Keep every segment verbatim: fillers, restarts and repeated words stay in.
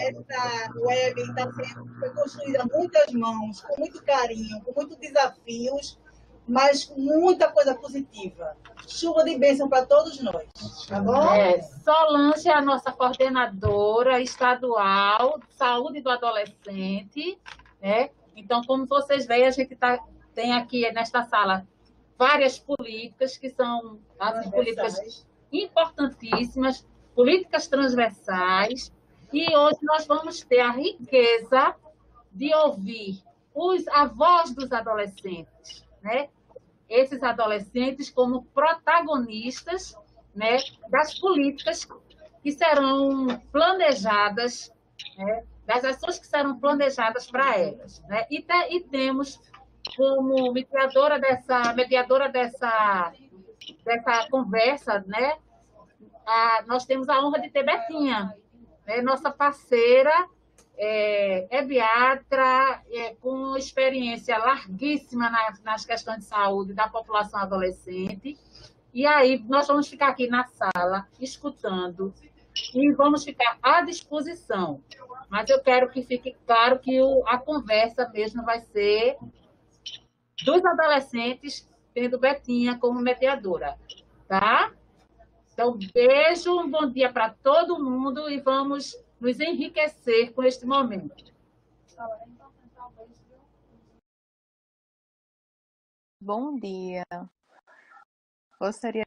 essa web está sendo foi construída a muitas mãos, com muito carinho, com muitos desafios, mas com muita coisa positiva. Chuva de bênção para todos nós, tá bom? É, Solange é a nossa coordenadora estadual de saúde do adolescente, né? Então, como vocês veem, a gente tá, tem aqui nesta sala várias políticas que são assim, políticas importantíssimas, políticas transversais, e hoje nós vamos ter a riqueza de ouvir os, a voz dos adolescentes, né? Esses adolescentes como protagonistas, né, das políticas que serão planejadas, né, das ações que serão planejadas para elas. Né? E, te, e temos como mediadora dessa, mediadora dessa, dessa conversa, né, a, nós temos a honra de ter Betinha, né, nossa parceira, é, é pediatra, é, com experiência larguíssima nas, nas questões de saúde da população adolescente. E aí nós vamos ficar aqui na sala, escutando, e vamos ficar à disposição. Mas eu quero que fique claro que o, a conversa mesmo vai ser dos adolescentes, tendo Betinha como mediadora, tá? Então, beijo, um bom dia para todo mundo e vamos nos enriquecer com este momento. Bom dia. Gostaria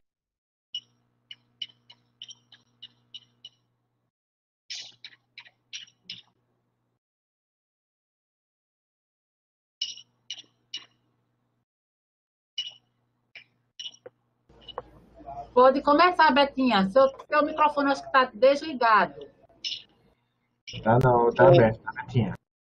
Pode começar, Betinha. Seu, seu microfone acho que está desligado. Tá não, tá aberto, tá, Betinha.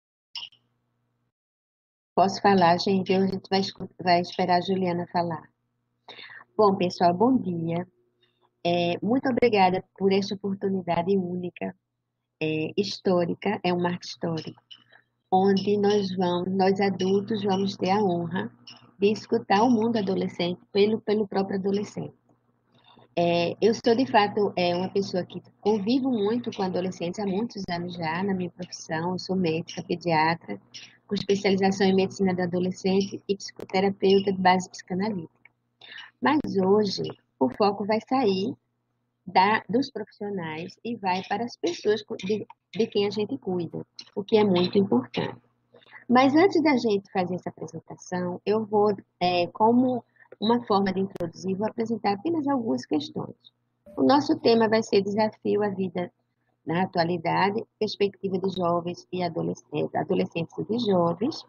Posso falar, gente? Hoje a gente vai, vai esperar a Juliana falar. Bom, pessoal, bom dia. É, muito obrigada por esta oportunidade única, é, histórica, é um marco histórico, onde nós vamos, nós adultos, vamos ter a honra de escutar o mundo adolescente pelo, pelo próprio adolescente. É, eu sou, de fato, é, uma pessoa que convivo muito com adolescentes há muitos anos já, na minha profissão. Eu sou médica, pediatra, com especialização em medicina do adolescente e psicoterapeuta de base psicanalítica. Mas hoje, o foco vai sair da, dos profissionais e vai para as pessoas de, de quem a gente cuida, o que é muito importante. Mas antes da gente fazer essa apresentação, eu vou, é, como uma forma de introduzir, vou apresentar apenas algumas questões. O nosso tema vai ser Desafio à Vida na Atualidade, Perspectiva de Jovens e Adolescentes, adolescentes e de Jovens.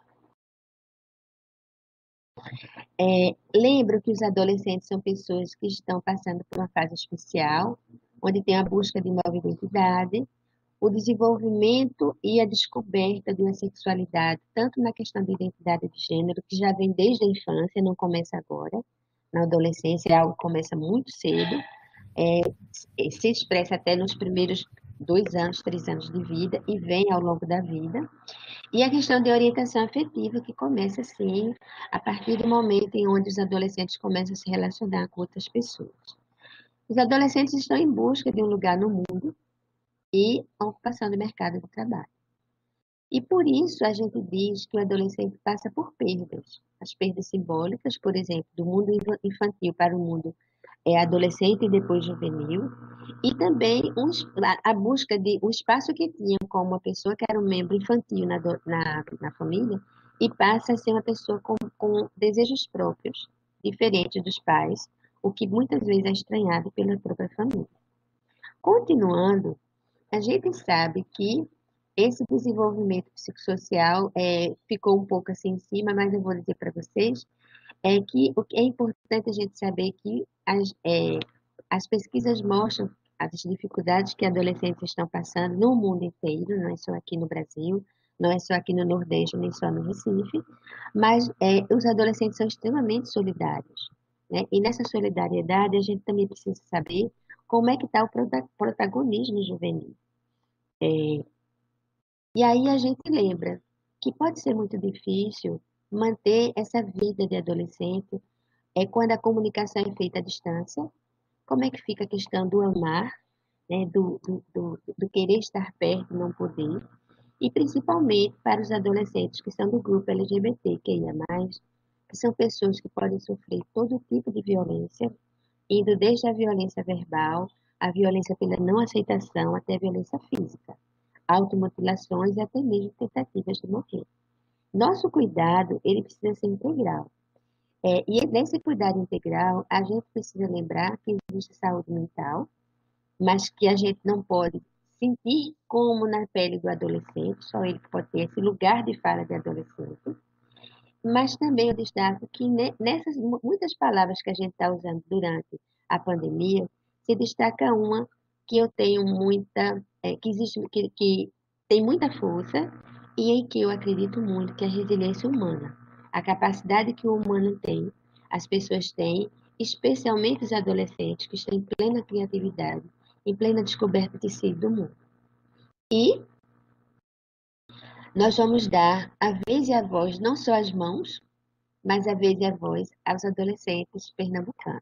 É, lembro que os adolescentes são pessoas que estão passando por uma fase especial, onde tem a busca de nova identidade, o desenvolvimento e a descoberta de uma sexualidade, tanto na questão de identidade de gênero, que já vem desde a infância, não começa agora, na adolescência é algo que começa muito cedo, é, se expressa até nos primeiros dois anos, três anos de vida e vem ao longo da vida. E a questão de orientação afetiva, que começa, sim, a partir do momento em onde os adolescentes começam a se relacionar com outras pessoas. Os adolescentes estão em busca de um lugar no mundo e a ocupação do mercado de trabalho. E por isso a gente diz que o adolescente passa por perdas. As perdas simbólicas, por exemplo, do mundo infantil para o mundo é, adolescente e depois juvenil, e também um, a busca de um espaço que tinha como uma pessoa que era um membro infantil na, na, na família e passa a ser uma pessoa com, com desejos próprios, diferentes dos pais, o que muitas vezes é estranhado pela própria família. Continuando, a gente sabe que esse desenvolvimento psicossocial é, ficou um pouco assim em cima, mas eu vou dizer para vocês é que o que é importante a gente saber que as, é, as pesquisas mostram as dificuldades que adolescentes estão passando no mundo inteiro, não é só aqui no Brasil, não é só aqui no Nordeste, nem só no Recife, mas é, os adolescentes são extremamente solidários, né? E nessa solidariedade a gente também precisa saber como é que está o protagonismo juvenil. É, e aí a gente lembra que pode ser muito difícil manter essa vida de adolescente é quando a comunicação é feita à distância. Como é que fica a questão do amar né, do, do, do, do querer estar perto e não poder, e principalmente para os adolescentes que são do grupo L G B T Q I A mais, que são pessoas que podem sofrer todo tipo de violência, indo desde a violência verbal, a violência pela não aceitação, até a violência física, automutilações e até mesmo tentativas de morrer. Nosso cuidado, ele precisa ser integral. É, e nesse cuidado integral, a gente precisa lembrar que existe saúde mental, mas que a gente não pode sentir como na pele do adolescente, só ele pode ter esse lugar de fala de adolescente. Mas também eu destaco que nessas muitas palavras que a gente está usando durante a pandemia, se destaca uma que eu tenho muita, é, que existe, que, que tem muita força e em que eu acredito muito, que é a resiliência humana. A capacidade que o humano tem, as pessoas têm, especialmente os adolescentes que estão em plena criatividade, em plena descoberta de si do mundo. E nós vamos dar a vez e a voz, não só as mãos, mas a vez e a voz aos adolescentes pernambucanos.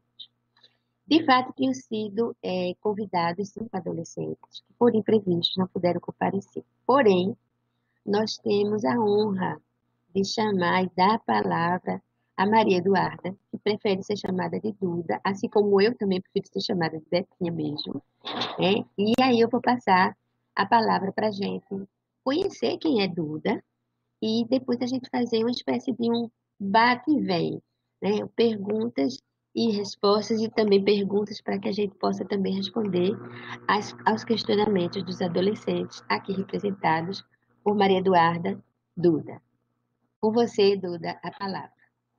De fato, tinham sido é, convidados cinco adolescentes que, por imprevistos, não puderam comparecer. Porém, nós temos a honra de chamar e dar a palavra a Maria Eduarda, que prefere ser chamada de Duda, assim como eu também prefiro ser chamada de Betinha mesmo. Né? E aí eu vou passar a palavra para a gente conhecer quem é Duda e depois a gente fazer uma espécie de um bate e vem, né? Perguntas e respostas e também perguntas para que a gente possa também responder às, aos questionamentos dos adolescentes aqui representados por Maria Eduarda Duda. Com você, Duda, a palavra.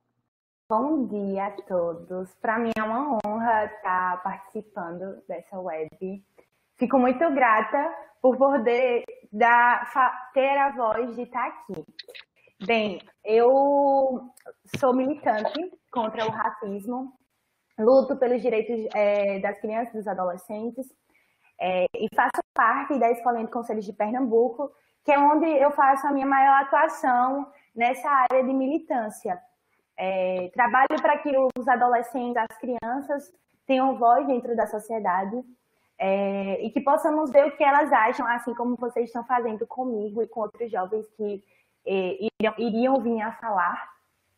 Bom dia a todos. Para mim é uma honra estar participando dessa web. Fico muito grata por poder dar, ter a voz de estar aqui. Bem, eu sou militante contra o racismo, luto pelos direitos é, das crianças e dos adolescentes é, e faço parte da Escolinha de Conselhos de Pernambuco, que é onde eu faço a minha maior atuação nessa área de militância. É, trabalho para que os adolescentes, as crianças, tenham voz dentro da sociedade é, e que possamos ver o que elas acham, assim como vocês estão fazendo comigo e com outros jovens que é, iriam, iriam vir a falar.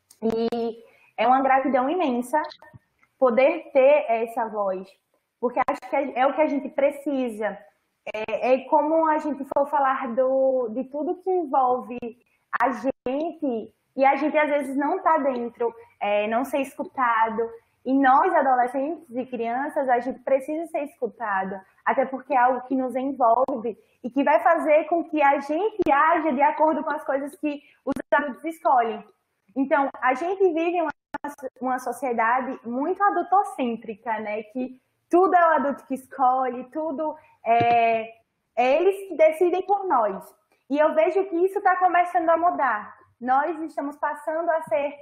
E é uma gratidão imensa poder ter essa voz, porque acho que é o que a gente precisa. É, é como a gente for falar do, de tudo que envolve a gente, e a gente às vezes não está dentro, é, não ser escutado. E nós, adolescentes e crianças, a gente precisa ser escutado, até porque é algo que nos envolve e que vai fazer com que a gente haja de acordo com as coisas que os adultos escolhem. Então, a gente vive uma, uma sociedade muito adultocêntrica, né? Que tudo é o adulto que escolhe, tudo é, é eles que decidem por nós. E eu vejo que isso está começando a mudar. Nós estamos passando a ser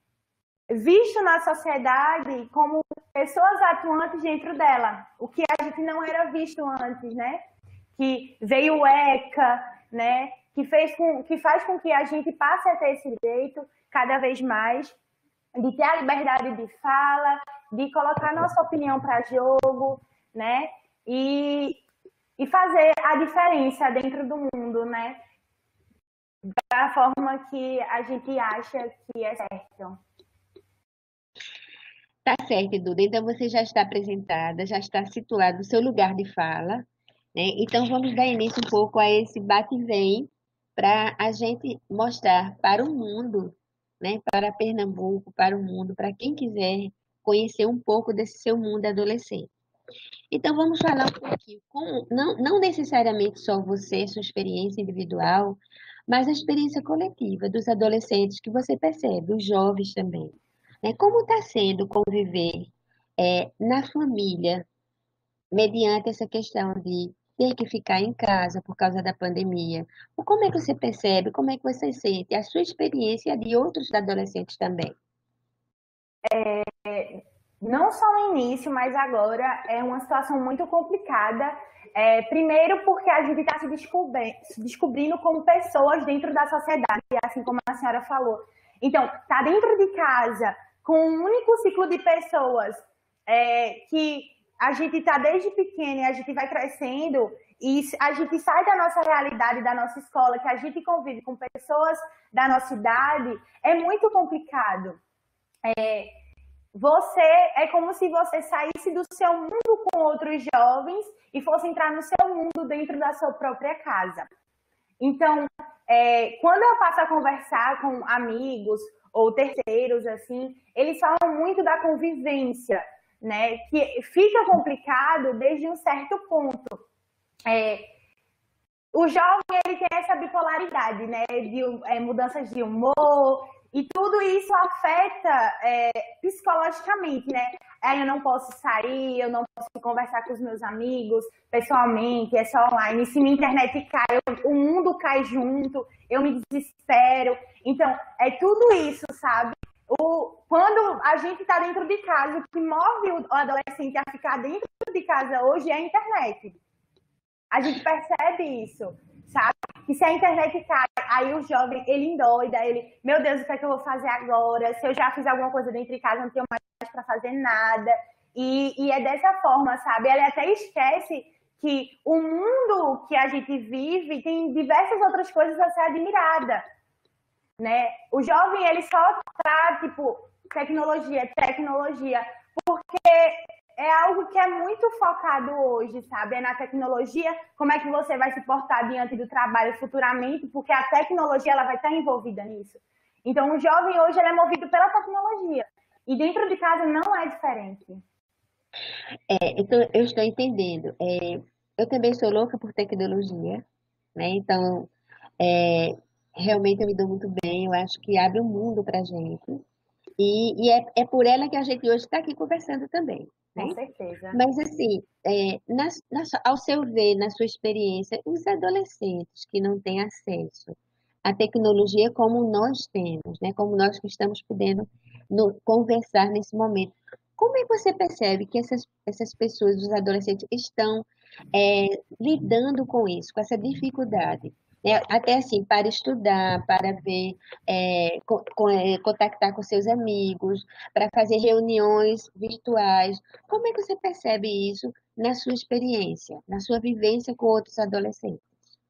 vistos na sociedade como pessoas atuantes dentro dela, o que a gente não era visto antes, né? Que veio o ECA, né? Que, fez com, que faz com que a gente passe a ter esse direito cada vez mais, de ter a liberdade de fala, de colocar nossa opinião para jogo, né? E, e fazer a diferença dentro do mundo, né? Da forma que a gente acha que é certo. Tá certo, Duda. Então, você já está apresentada, já está situada no seu lugar de fala, né? Então, vamos dar início um pouco a esse bate e vem para a gente mostrar para o mundo, né? Para Pernambuco, para o mundo, para quem quiser conhecer um pouco desse seu mundo adolescente. Então, vamos falar um pouquinho, com, não, não necessariamente só você, sua experiência individual, mas a experiência coletiva dos adolescentes que você percebe, os jovens também. Né? Como está sendo conviver é, na família, mediante essa questão de ter que ficar em casa por causa da pandemia? Ou como é que você percebe, como é que você sente a sua experiência e a de outros adolescentes também? É, não só no início, mas agora é uma situação muito complicada. É, primeiro porque a gente está se, descobri se descobrindo como pessoas dentro da sociedade, assim como a senhora falou. Então, tá dentro de casa com um único ciclo de pessoas é, que a gente está desde pequeno e a gente vai crescendo e a gente sai da nossa realidade, da nossa escola, que a gente convive com pessoas da nossa idade, é muito complicado. É, você é como se você saísse do seu mundo com outros jovens e fosse entrar no seu mundo dentro da sua própria casa. Então, é, quando eu passo a conversar com amigos ou terceiros, assim, eles falam muito da convivência, né? Que fica complicado desde um certo ponto. É, o jovem, ele tem essa bipolaridade, né? De é, mudanças de humor, e tudo isso afeta é, psicologicamente, né? Aí eu não posso sair, eu não posso conversar com os meus amigos pessoalmente, é só online. Se minha internet cai, eu, o mundo cai junto, eu me desespero. Então, é tudo isso, sabe? O, quando a gente está dentro de casa, o que move o adolescente a ficar dentro de casa hoje é a internet. A gente percebe isso, sabe? Que se a internet cai, aí o jovem, ele endoida, ele, meu Deus, o que é que eu vou fazer agora? Se eu já fiz alguma coisa dentro de casa, não tenho mais para fazer nada. E, e é dessa forma, sabe? Ele até esquece que o mundo que a gente vive tem diversas outras coisas a ser admirada, né? O jovem, ele só tá, tipo, tecnologia, tecnologia, porque é algo que é muito focado hoje, sabe? É na tecnologia, como é que você vai se portar diante do trabalho futuramente, porque a tecnologia ela vai estar envolvida nisso. Então, o jovem hoje ele é movido pela tecnologia. E dentro de casa não é diferente. É, então, eu estou entendendo. É, eu também sou louca por tecnologia, né? Então, é, realmente eu me dou muito bem, eu acho que abre um mundo para a gente. E, e é, é por ela que a gente hoje está aqui conversando também. Com Né? certeza. Mas, assim, é, na, na, ao seu ver, na sua experiência, os adolescentes que não têm acesso à tecnologia como nós temos, né? Como nós que estamos podendo no, conversar nesse momento, como é que você percebe que essas, essas pessoas, os adolescentes, estão é, lidando com isso, com essa dificuldade? Né? Até assim, para estudar, para ver, é, co, co, é, contactar com seus amigos, para fazer reuniões virtuais. Como é que você percebe isso na sua experiência, na sua vivência com outros adolescentes?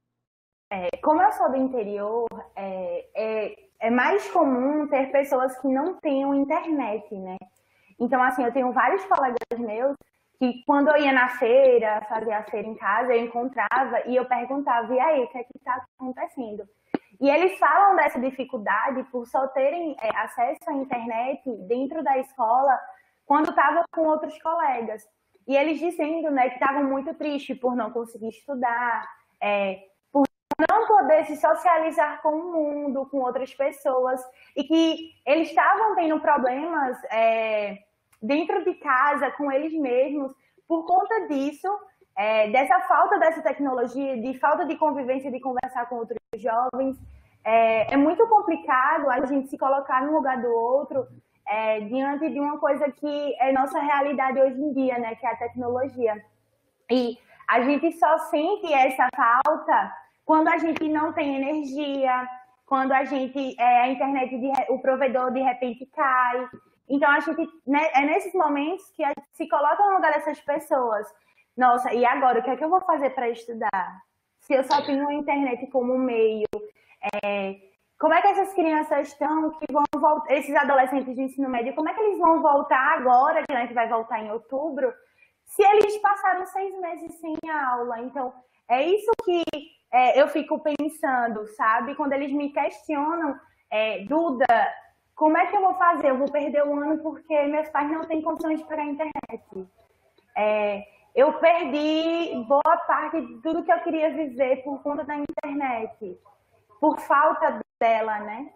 É, como eu sou do interior, é, é, é mais comum ter pessoas que não tenham internet, né? Então, assim, eu tenho vários colegas meus que quando eu ia na feira, fazia a feira em casa, eu encontrava e eu perguntava, e aí, o que é que está acontecendo? E eles falam dessa dificuldade por só terem é, acesso à internet dentro da escola quando estavam com outros colegas. E eles dizendo, né, que estavam muito tristes por não conseguir estudar, é, por não poder se socializar com o mundo, com outras pessoas, e que eles estavam tendo problemas é, dentro de casa, com eles mesmos, por conta disso, é, dessa falta dessa tecnologia, de falta de convivência, de conversar com outros jovens. É, é muito complicado a gente se colocar no lugar do outro é, diante de uma coisa que é nossa realidade hoje em dia, né, que é a tecnologia. E a gente só sente essa falta quando a gente não tem energia, quando a gente, é, a internet, de, o provedor de repente cai. Então, a gente, né, é nesses momentos que a gente se coloca no lugar dessas pessoas. Nossa, e agora, o que é que eu vou fazer para estudar? Se eu só tenho a internet como meio, é, como é que essas crianças estão, que vão voltar, esses adolescentes de ensino médio, como é que eles vão voltar agora, que a gente vai voltar em outubro, se eles passaram seis meses sem aula? Então, é isso que é, eu fico pensando, sabe? Quando eles me questionam, é, Duda, como é que eu vou fazer? Eu vou perder o ano porque meus pais não têm condições de pagar a internet. É, eu perdi boa parte de tudo que eu queria viver por conta da internet, por falta dela, né?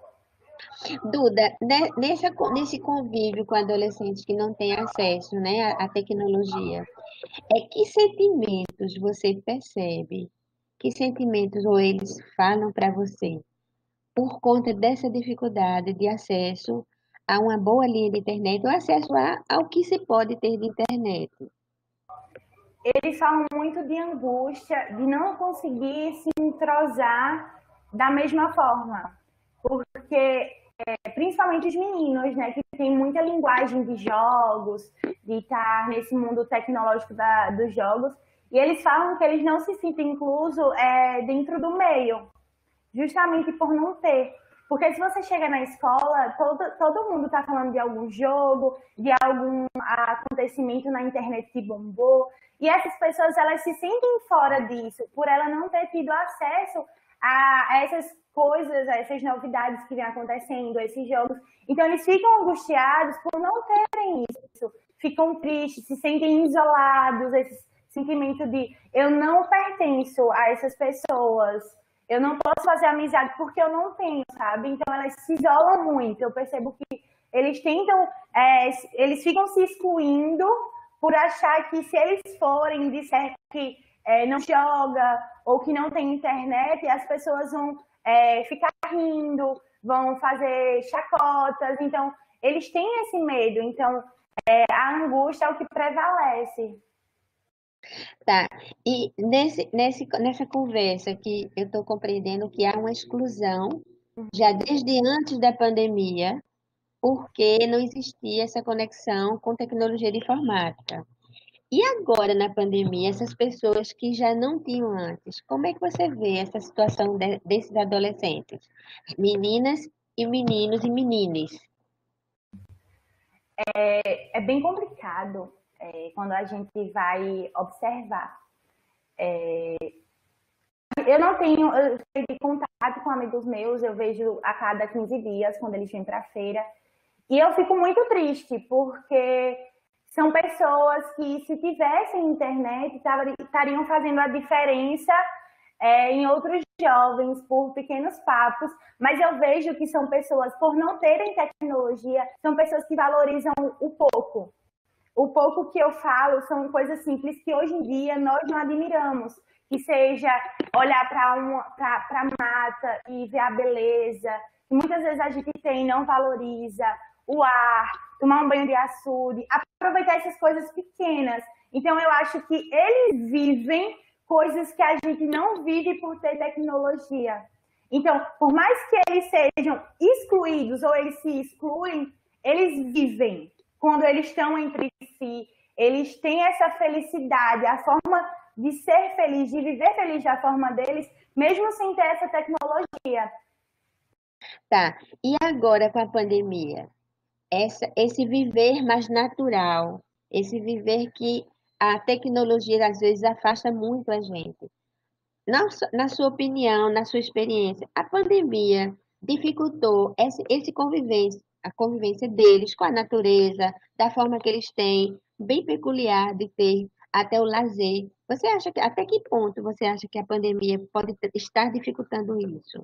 Duda, né, nessa, nesse convívio com adolescentes que não têm acesso, né, à, à tecnologia, é que sentimentos você percebe? Que sentimentos ou eles falam para você por conta dessa dificuldade de acesso a uma boa linha de internet ou acesso a, ao que se pode ter de internet? Eles falam muito de angústia, de não conseguir se entrosar da mesma forma. Porque principalmente os meninos, né, que tem muita linguagem de jogos, de estar nesse mundo tecnológico da, dos jogos, e eles falam que eles não se sentem inclusos é, dentro do meio, justamente por não ter. Porque se você chega na escola, todo, todo mundo está falando de algum jogo, de algum acontecimento na internet que bombou, e essas pessoas, elas se sentem fora disso, por ela não ter tido acesso a, a essas coisas, a essas novidades que vêm acontecendo, a esses jogos. Então, eles ficam angustiados por não terem isso, ficam tristes, se sentem isolados, esse sentimento de eu não pertenço a essas pessoas, eu não posso fazer amizade porque eu não tenho, sabe? Então, elas se isolam muito. Eu percebo que eles tentam, é, eles ficam se excluindo por achar que se eles forem, disser que é, não joga ou que não tem internet, as pessoas vão é, ficar rindo, vão fazer chacotas. Então, eles têm esse medo. Então, é, a angústia é o que prevalece. Tá, e nesse, nesse, nessa conversa que eu estou compreendendo que há uma exclusão, já desde antes da pandemia, porque não existia essa conexão com tecnologia de informática. E agora, na pandemia, essas pessoas que já não tinham antes, como é que você vê essa situação de, desses adolescentes? Meninas e meninos e meninas. É, é bem complicado. É, quando a gente vai observar. É, eu não tenho eu tenho contato com amigos meus, eu vejo a cada quinze dias, quando eles vêm para a feira, e eu fico muito triste, porque são pessoas que, se tivessem internet, estariam fazendo a diferença é, em outros jovens, por pequenos papos, mas eu vejo que são pessoas, por não terem tecnologia, são pessoas que valorizam o pouco. O pouco que eu falo são coisas simples que hoje em dia nós não admiramos. Que seja olhar para a mata e ver a beleza. E muitas vezes a gente tem, não valoriza o ar, tomar um banho de açude, aproveitar essas coisas pequenas. Então eu acho que eles vivem coisas que a gente não vive por ter tecnologia. Então, por mais que eles sejam excluídos ou eles se excluem, eles vivem. Quando eles estão entre si, eles têm essa felicidade, a forma de ser feliz, de viver feliz da forma deles, mesmo sem ter essa tecnologia. Tá, e agora com a pandemia? Essa, esse viver mais natural, esse viver que a tecnologia às vezes afasta muito a gente. Na, na sua opinião, na sua experiência, a pandemia dificultou esse, esse convivência, a convivência deles com a natureza, da forma que eles têm, bem peculiar de ter até o lazer. Você acha que, até que ponto você acha que a pandemia pode estar dificultando isso?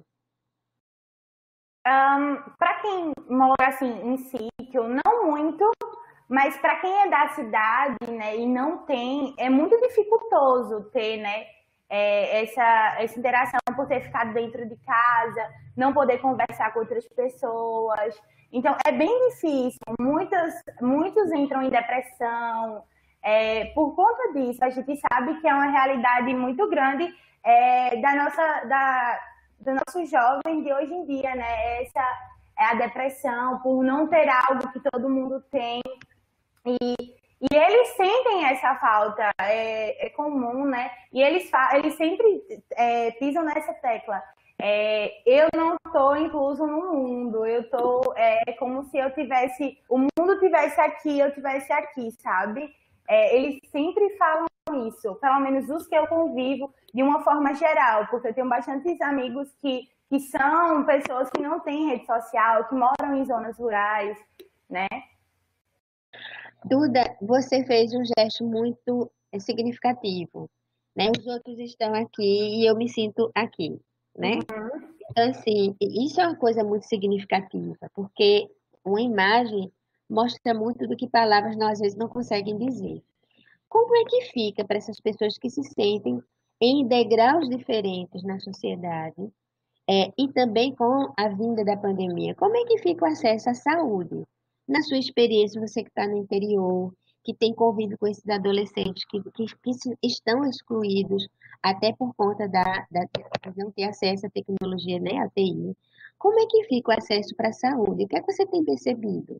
Um, para quem mora assim em sítio, não muito, mas para quem é da cidade, né, e não tem, é muito dificultoso ter, né, é, essa, essa interação por ter ficado dentro de casa, não poder conversar com outras pessoas. Então, é bem difícil. Muitos, muitos entram em depressão. É, por conta disso, a gente sabe que é uma realidade muito grande é, da nossa, da, do nosso jovem de hoje em dia, né? Essa é a depressão por não ter algo que todo mundo tem. E, e eles sentem essa falta, é, é comum, né? E eles, eles sempre é, pisam nessa tecla. É, eu não estou incluso no mundo, eu tô é, como se eu tivesse, o mundo tivesse aqui, eu tivesse aqui, sabe? É, eles sempre falam isso, pelo menos os que eu convivo, de uma forma geral, porque eu tenho bastantes amigos que, que são pessoas que não têm rede social, que moram em zonas rurais, né? Duda, você fez um gesto muito significativo, né? Os outros estão aqui e eu me sinto aqui, né? Uhum. Então, assim, isso é uma coisa muito significativa, porque uma imagem mostra muito do que palavras nós às vezes não conseguem dizer. Como é que fica para essas pessoas que se sentem em degraus diferentes na sociedade, é, e também com a vinda da pandemia? Como é que fica o acesso à saúde? Na sua experiência, você que está no interior, que tem convivido com esses adolescentes que, que, que estão excluídos, até por conta da, da de não ter acesso à tecnologia, né, à T I. como é que fica o acesso para a saúde? O que é que você tem percebido?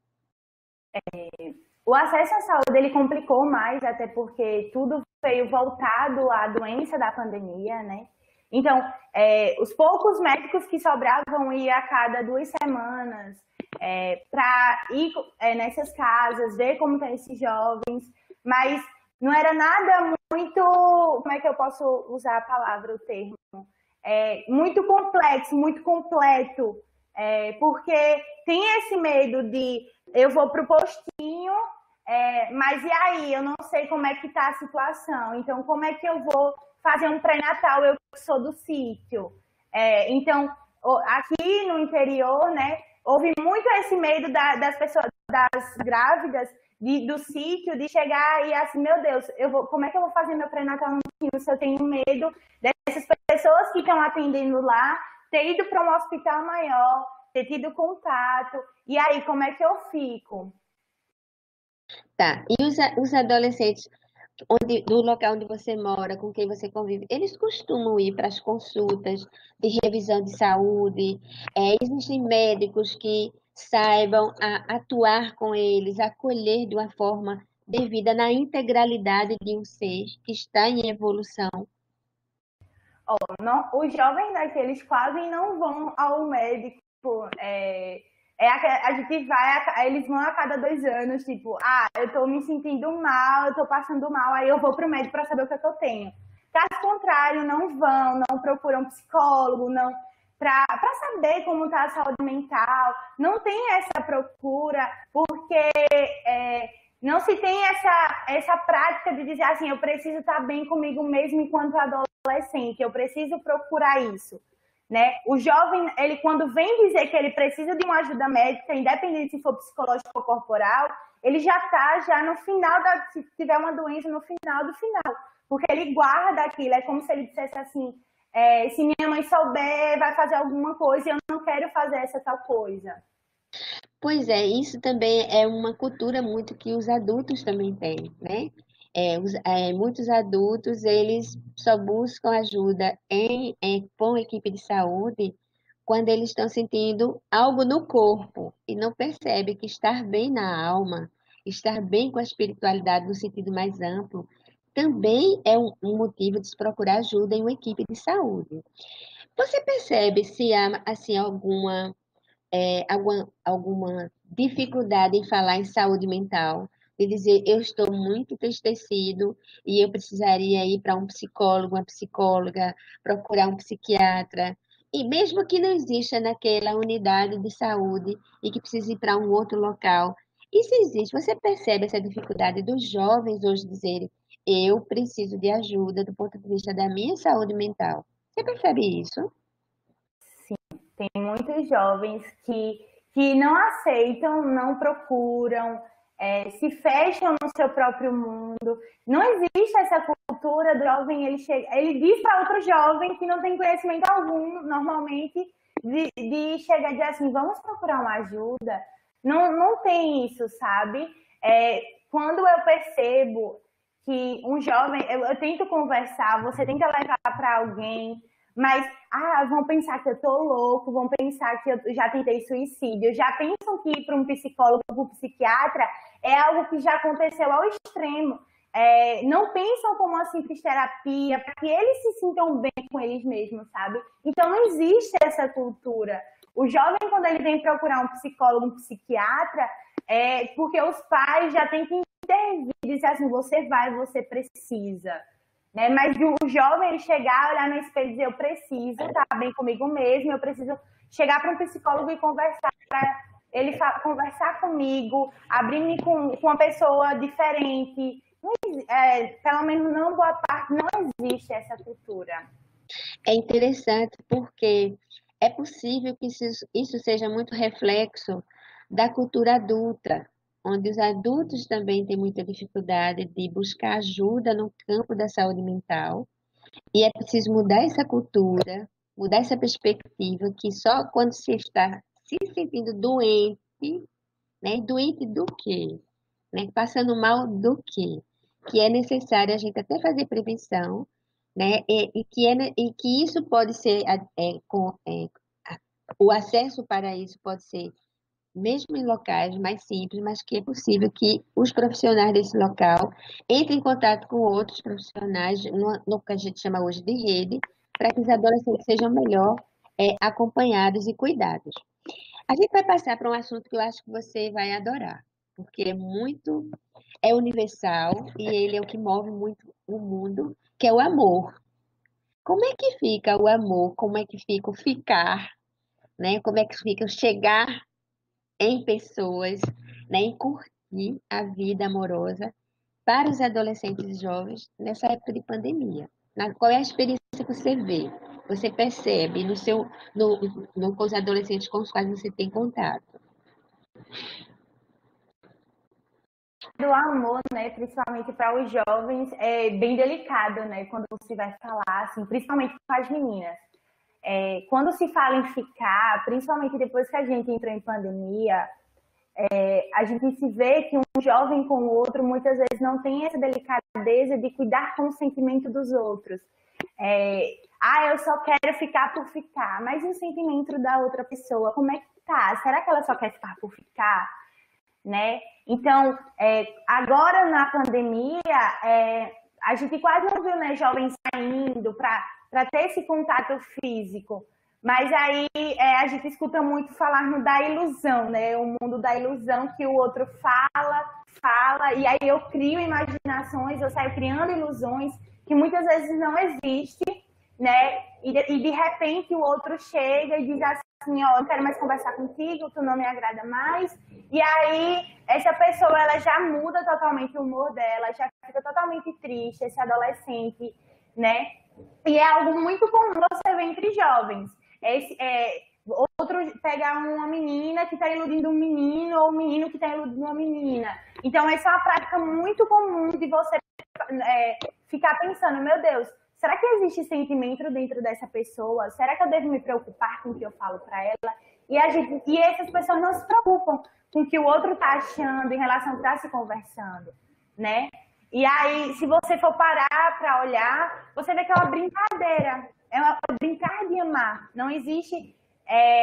O acesso à saúde ele complicou mais, até porque tudo veio voltado à doença da pandemia, né? Então, é, os poucos médicos que sobravam iam a cada duas semanas é, para ir é, nessas casas, ver como estão esses jovens, mas não era nada muito, como é que eu posso usar a palavra, o termo? É, muito complexo, muito completo, é, porque tem esse medo de eu vou para o postinho, é, mas e aí? Eu não sei como é que está a situação, então como é que eu vou fazer um pré-natal, eu que sou do sítio? É, então, aqui no interior, né, houve muito esse medo da, das pessoas, das grávidas, de, do sítio, de chegar e assim, meu Deus, eu vou, como é que eu vou fazer meu pré-natal no sítio se eu tenho medo dessas pessoas que estão atendendo lá ter ido para um hospital maior, ter tido contato, e aí, como é que eu fico? Tá, e os, os adolescentes onde, do local onde você mora, com quem você convive, eles costumam ir para as consultas de revisão de saúde? É, existem médicos que saibam a, atuar com eles, acolher de uma forma devida na integralidade de um ser que está em evolução? Oh, não, os jovens daqui, eles quase não vão ao médico. É, é a, a gente vai, a, eles vão a cada dois anos, tipo, ah, eu tô me sentindo mal, eu tô passando mal, aí eu vou pro médico para saber o que, é que eu tenho. Caso contrário, não vão, não procuram psicólogo, não, para saber como está a saúde mental, não tem essa procura, porque é, não se tem essa, essa prática de dizer assim, eu preciso estar bem comigo mesmo enquanto adolescente, eu preciso procurar isso. Né? O jovem, ele quando vem dizer que ele precisa de uma ajuda médica, independente se for psicológico ou corporal, ele já está já no final, da, se tiver uma doença, no final do final. Porque ele guarda aquilo, é como se ele dissesse assim, é, se minha mãe souber, vai fazer alguma coisa e eu não quero fazer essa tal coisa. Pois é, isso também é uma cultura muito que os adultos também têm, né? É, os, é, muitos adultos, eles só buscam ajuda em, em, com a equipe de saúde quando eles estão sentindo algo no corpo e não percebem que estar bem na alma, estar bem com a espiritualidade no sentido mais amplo, também é um, um motivo de se procurar ajuda em uma equipe de saúde. Você percebe se há, assim, alguma, é, alguma, alguma dificuldade em falar em saúde mental? De dizer, eu estou muito entristecido e eu precisaria ir para um psicólogo, uma psicóloga, procurar um psiquiatra. E mesmo que não exista naquela unidade de saúde e que precise ir para um outro local, isso existe. Você percebe essa dificuldade dos jovens hoje dizerem, eu preciso de ajuda do ponto de vista da minha saúde mental. Você percebe isso? Sim, tem muitos jovens que, que não aceitam, não procuram, É, se fecham no seu próprio mundo. Não existe essa cultura do jovem, ele, chega, ele diz para outro jovem que não tem conhecimento algum, normalmente, de, de chegar e dizer assim, vamos procurar uma ajuda. Não, não tem isso, sabe? É, quando eu percebo que um jovem, eu, eu tento conversar, você tenta levar para alguém, mas ah, vão pensar que eu tô louco, vão pensar que eu já tentei suicídio, já pensam que ir para um psicólogo, para um psiquiatra, é algo que já aconteceu ao extremo. É, não pensam como uma simples terapia, para que eles se sintam bem com eles mesmos, sabe? Então não existe essa cultura. O jovem, quando ele vem procurar um psicólogo, um psiquiatra, é porque os pais já têm que intervir e dizer assim, você vai, você precisa. Né? Mas o jovem, ele chegar, olhar no espelho e dizer, eu preciso estar bem comigo mesmo, eu preciso chegar para um psicólogo e conversar, para ele conversar comigo, abrir-me com, com uma pessoa diferente. Não, é, pelo menos não boa parte, não existe essa cultura. É interessante porque é possível que isso, isso seja muito reflexo da cultura adulta, onde os adultos também têm muita dificuldade de buscar ajuda no campo da saúde mental. E é preciso mudar essa cultura, mudar essa perspectiva, que só quando se está se sentindo doente, né? Doente do quê? Né? Passando mal do quê? Que é necessário a gente até fazer prevenção, né? E, e, que, é, e que isso pode ser é, com, é, o acesso para isso pode ser mesmo em locais mais simples, mas que é possível que os profissionais desse local entrem em contato com outros profissionais, no, no que a gente chama hoje de rede, para que os adolescentes sejam melhor é, acompanhados e cuidados. A gente vai passar para um assunto que eu acho que você vai adorar, porque é muito, é universal e ele é o que move muito o mundo, que é o amor. Como é que fica o amor? Como é que fica o ficar, né? Como é que fica o chegar em pessoas, né? Em curtir a vida amorosa para os adolescentes e jovens nessa época de pandemia? Na, qual é a experiência que você vê? Você percebe no seu, no, no, com os adolescentes com os quais você tem contato? Do amor, né, principalmente para os jovens, é bem delicado, né, quando você vai falar, assim, principalmente com as meninas. É, quando se fala em ficar, principalmente depois que a gente entrou em pandemia, é, a gente se vê que um jovem com o outro muitas vezes não tem essa delicadeza de cuidar com o sentimento dos outros. É, ah, eu só quero ficar por ficar, mas e o sentimento da outra pessoa, como é que tá? Será que ela só quer ficar por ficar? Né? Então, é, agora na pandemia, é, a gente quase não viu, né, jovens saindo para ter esse contato físico, mas aí é, a gente escuta muito falar no da ilusão, né? O mundo da ilusão, que o outro fala, fala, e aí eu crio imaginações, eu saio criando ilusões que muitas vezes não existem, né? E de, e de repente o outro chega e diz assim, ó, eu não quero mais conversar contigo, tu não me agrada mais. E aí essa pessoa, ela já muda totalmente o humor dela, já fica totalmente triste, esse adolescente, né? E é algo muito comum você ver entre jovens. Esse, é, outro pegar uma menina que está iludindo um menino ou um menino que está iludindo uma menina. Então essa é uma prática muito comum de você é, ficar pensando, meu Deus, será que existe sentimento dentro dessa pessoa? Será que eu devo me preocupar com o que eu falo para ela? E, a gente, e essas pessoas não se preocupam com o que o outro está achando em relação ao que está se conversando, né? E aí, se você for parar para olhar, você vê que é uma brincadeira. É uma brincar de amar. Não existe é,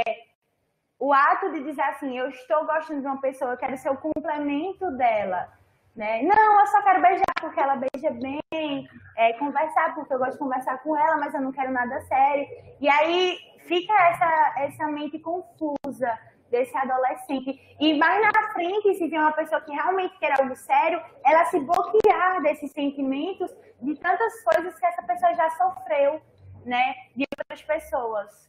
o ato de dizer assim, eu estou gostando de uma pessoa, eu quero ser o complemento dela. Né? Não, eu só quero beijar porque ela beija bem, é, conversar porque eu gosto de conversar com ela, mas eu não quero nada sério. E aí fica essa, essa mente confusa desse adolescente. E mais na frente, se vier uma pessoa que realmente quer algo sério, ela se bloquear desses sentimentos, de tantas coisas que essa pessoa já sofreu, né, de outras pessoas.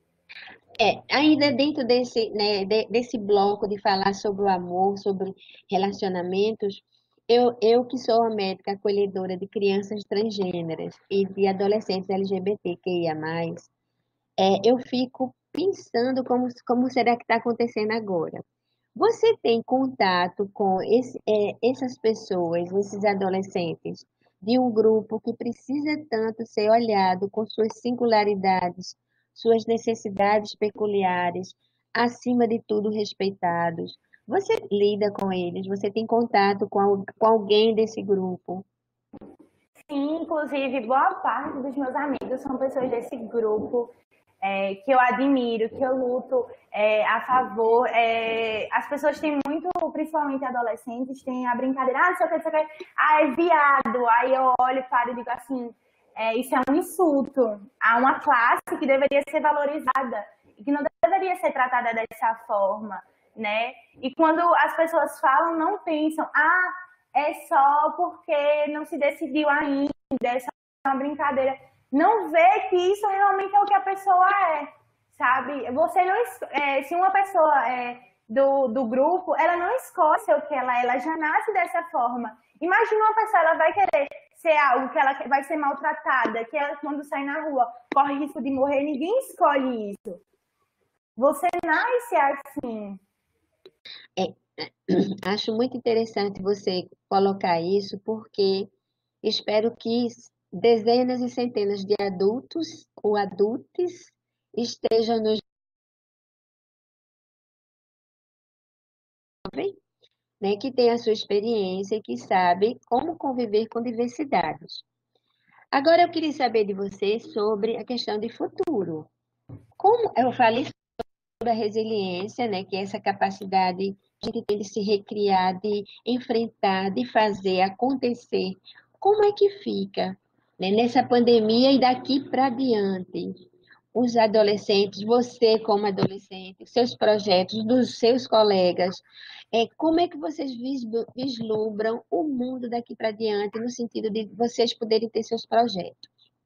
É, ainda dentro desse, né, de- desse bloco de falar sobre o amor, sobre relacionamentos, eu, eu que sou uma médica acolhedora de crianças transgêneras e de adolescentes L G B T Q I A mais, é, eu fico pensando como, como será que está acontecendo agora. Você tem contato com esse, é, essas pessoas, esses adolescentes, de um grupo que precisa tanto ser olhado com suas singularidades, suas necessidades peculiares, acima de tudo respeitados. Você lida com eles, você tem contato com, al- com alguém desse grupo. Sim, inclusive, boa parte dos meus amigos são pessoas desse grupo, é, que eu admiro, que eu luto é, a favor. É, as pessoas têm muito, principalmente adolescentes, têm a brincadeira, ah, não sei o que, não sei o que, ah, é viado. Aí eu olho, paro e digo assim, é, isso é um insulto a uma classe que deveria ser valorizada e que não deveria ser tratada dessa forma, né? E quando as pessoas falam, não pensam, ah, é só porque não se decidiu ainda, é só uma brincadeira. Não vê que isso realmente é o que a pessoa é, sabe? Você não, es- é, se uma pessoa é do, do grupo, ela não escolhe ser o que ela é, ela já nasce dessa forma. Imagina uma pessoa, ela vai querer ser algo que ela vai ser maltratada, que ela, quando sai na rua, corre risco de morrer, ninguém escolhe isso. Você nasce assim. É, acho muito interessante você colocar isso, porque espero que dezenas e centenas de adultos ou adultos estejam nos jovens, né, que têm a sua experiência e que sabem como conviver com diversidades. Agora eu queria saber de você sobre a questão de futuro. Como eu falei a resiliência, né, que é essa capacidade que a gente tem de se recriar, de enfrentar, de fazer acontecer. Como é que fica, né, nessa pandemia e daqui para diante? Os adolescentes, você como adolescente, seus projetos, dos seus colegas, é, como é que vocês vislumbram o mundo daqui para diante, no sentido de vocês poderem ter seus projetos?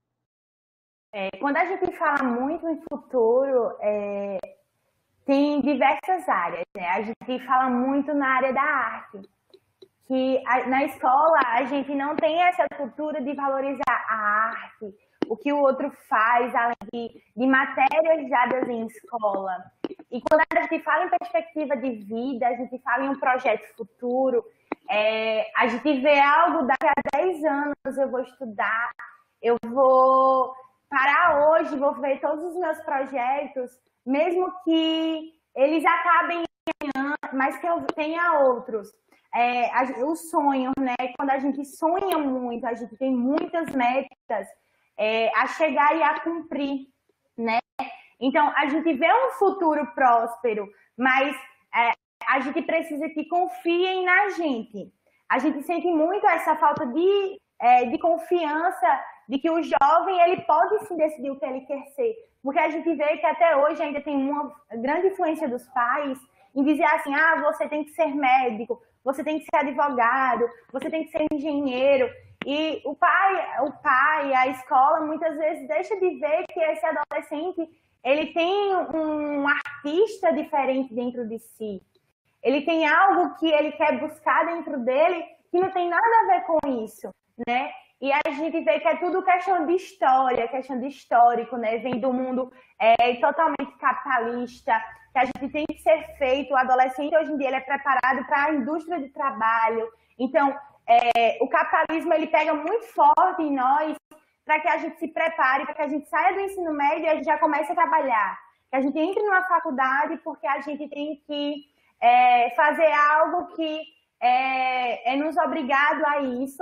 É, quando a gente fala muito em futuro, é, tem diversas áreas, né? A gente fala muito na área da arte, que a, na escola a gente não tem essa cultura de valorizar a arte, o que o outro faz, além de, de matérias dadas em escola. E quando a gente fala em perspectiva de vida, a gente fala em um projeto futuro, é, a gente vê algo daqui a dez anos eu vou estudar, eu vou parar hoje, vou ver todos os meus projetos, mesmo que eles acabem amanhã, mas que eu tenha outros. É, a, o sonho, né? Quando a gente sonha muito, a gente tem muitas metas é, a chegar e a cumprir, né? Então, a gente vê um futuro próspero, mas é, a gente precisa que confiem na gente. A gente sente muito essa falta de, é, de confiança de que o jovem ele pode sim decidir o que ele quer ser. Porque a gente vê que até hoje ainda tem uma grande influência dos pais em dizer assim, ah, você tem que ser médico, você tem que ser advogado, você tem que ser engenheiro. E o pai, o pai, a escola, muitas vezes deixa de ver que esse adolescente ele tem um artista diferente dentro de si. Ele tem algo que ele quer buscar dentro dele que não tem nada a ver com isso, né? E a gente vê que é tudo questão de história, questão de histórico, né? Vem do mundo é, totalmente capitalista, que a gente tem que ser feito. O adolescente, hoje em dia, ele é preparado para a indústria de trabalho. Então, é, o capitalismo, ele pega muito forte em nós para que a gente se prepare, para que a gente saia do ensino médio e a gente já comece a trabalhar. Que a gente entre numa faculdade porque a gente tem que é, fazer algo que é, é nos obrigado a isso,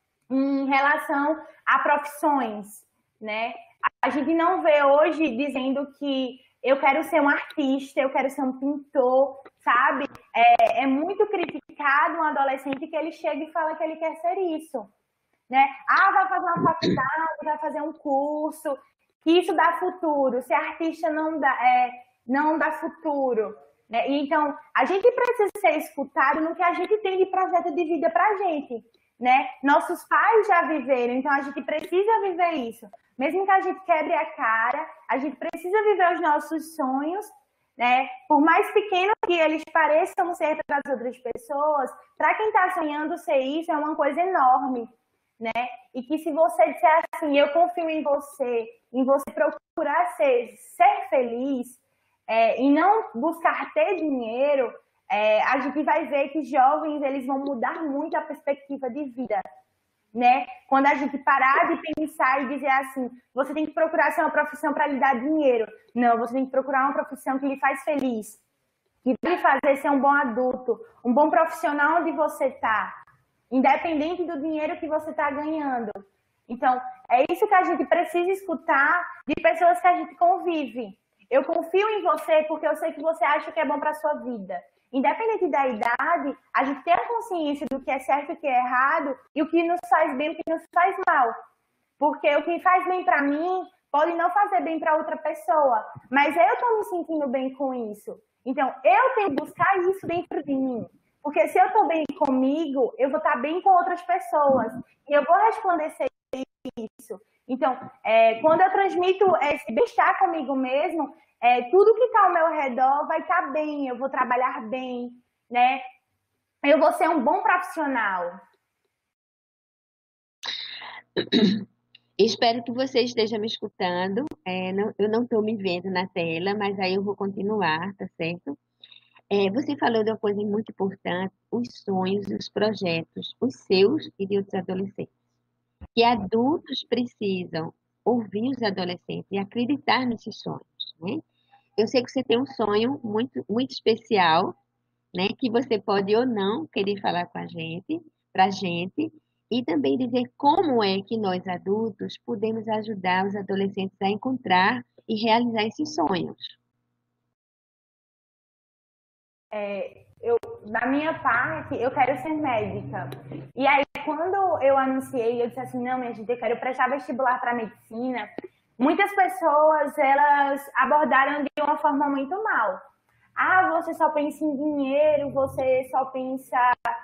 em relação a profissões, né? A gente não vê hoje dizendo que eu quero ser um artista, eu quero ser um pintor, sabe? É, é muito criticado um adolescente que ele chega e fala que ele quer ser isso, né? Ah, vai fazer uma faculdade, vai fazer um curso, que isso dá futuro. Ser artista não dá, é, não dá futuro, né? Então, a gente precisa ser escutado no que a gente tem de projeto de vida pra gente, né? Nossos pais já viveram, então a gente precisa viver isso. Mesmo que a gente quebre a cara, a gente precisa viver os nossos sonhos, né? Por mais pequenos que eles pareçam ser para as outras pessoas, para quem está sonhando ser isso, é uma coisa enorme, né? E que se você disser assim, eu confio em você, em você procurar ser, ser feliz, é, e não buscar ter dinheiro, É, a gente vai ver que jovens eles vão mudar muito a perspectiva de vida, né? Quando a gente parar de pensar e dizer assim, você tem que procurar ser uma profissão para lhe dar dinheiro. Não, você tem que procurar uma profissão que lhe faz feliz, que vai lhe fazer ser um bom adulto, um bom profissional onde você está, independente do dinheiro que você está ganhando. Então, é isso que a gente precisa escutar de pessoas que a gente convive. Eu confio em você porque eu sei que você acha que é bom para a sua vida. Independente da idade, a gente tem a consciência do que é certo e o que é errado, e o que nos faz bem e o que nos faz mal. Porque o que faz bem para mim pode não fazer bem para outra pessoa, mas eu estou me sentindo bem com isso. Então, eu tenho que buscar isso dentro de mim. Porque se eu estou bem comigo, eu vou estar bem com outras pessoas. E eu vou resplandecer isso. Então, é, quando eu transmito esse bem-estar comigo mesmo, é, tudo que está ao meu redor vai estar bem, eu vou trabalhar bem, né? Eu vou ser um bom profissional. Espero que você esteja me escutando. É, não, eu não estou me vendo na tela, mas aí eu vou continuar, tá certo? É, você falou de uma coisa muito importante, os sonhos e os projetos, os seus e de outros adolescentes. Que adultos precisam ouvir os adolescentes e acreditar nesses sonhos, né? Eu sei que você tem um sonho muito, muito especial, né? Que você pode ou não querer falar com a gente, pra gente, e também dizer como é que nós adultos podemos ajudar os adolescentes a encontrar e realizar esses sonhos. é, eu, da minha parte, eu quero ser médica. E aí, quando eu anunciei, eu disse assim, não, minha gente, eu quero prestar vestibular para medicina, muitas pessoas, elas abordaram de uma forma muito mal. Ah, você só pensa em dinheiro, você só pensa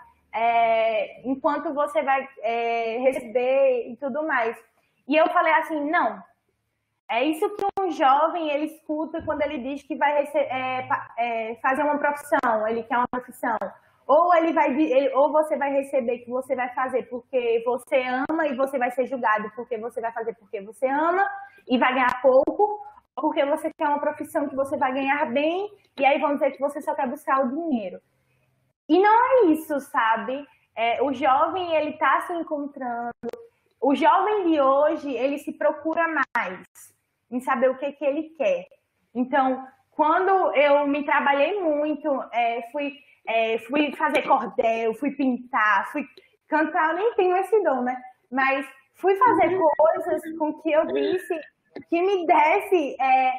é, enquanto você vai é, receber e tudo mais. E eu falei assim, não, é isso que um jovem ele escuta quando ele diz que vai rece- é, é, fazer uma profissão, ele quer uma profissão. Ou, ele vai, ele, ou você vai receber que você vai fazer porque você ama e você vai ser julgado porque você vai fazer porque você ama e vai ganhar pouco, ou porque você quer uma profissão que você vai ganhar bem e aí vão dizer que você só quer buscar o dinheiro. E não é isso, sabe? É, o jovem, ele está se encontrando. O jovem de hoje, ele se procura mais em saber o que, que ele quer. Então, quando eu me trabalhei muito, é, fui, é, fui fazer cordel, fui pintar, fui cantar, eu nem tenho esse dom, né? Mas fui fazer coisas com que eu visse que me desse é,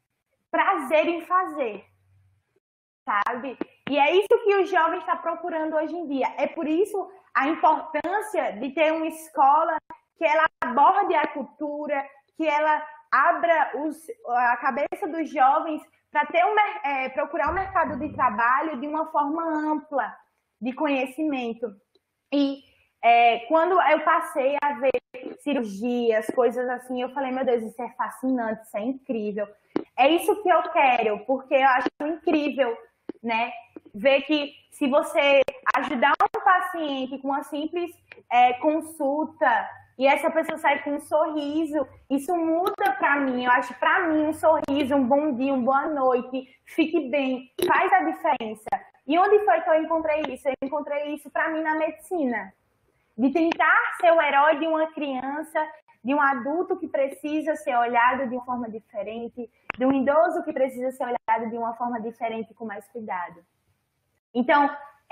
prazer em fazer, sabe? E é isso que o jovem está procurando hoje em dia. É por isso a importância de ter uma escola que ela aborde a cultura, que ela abra os, a cabeça dos jovens para ter um, é, procurar o um mercado de trabalho de uma forma ampla de conhecimento. E é, quando eu passei a ver cirurgias, coisas assim, eu falei, meu Deus, isso é fascinante, isso é incrível. É isso que eu quero, porque eu acho incrível, né? Ver que se você ajudar um paciente com uma simples é, consulta e essa pessoa sai com um sorriso, isso muda para mim. Eu acho para mim um sorriso, um bom dia, uma boa noite, fique bem, faz a diferença. E onde foi que eu encontrei isso? Eu encontrei isso para mim na medicina. De tentar ser o herói de uma criança, de um adulto que precisa ser olhado de uma forma diferente, de um idoso que precisa ser olhado de uma forma diferente, com mais cuidado. Então,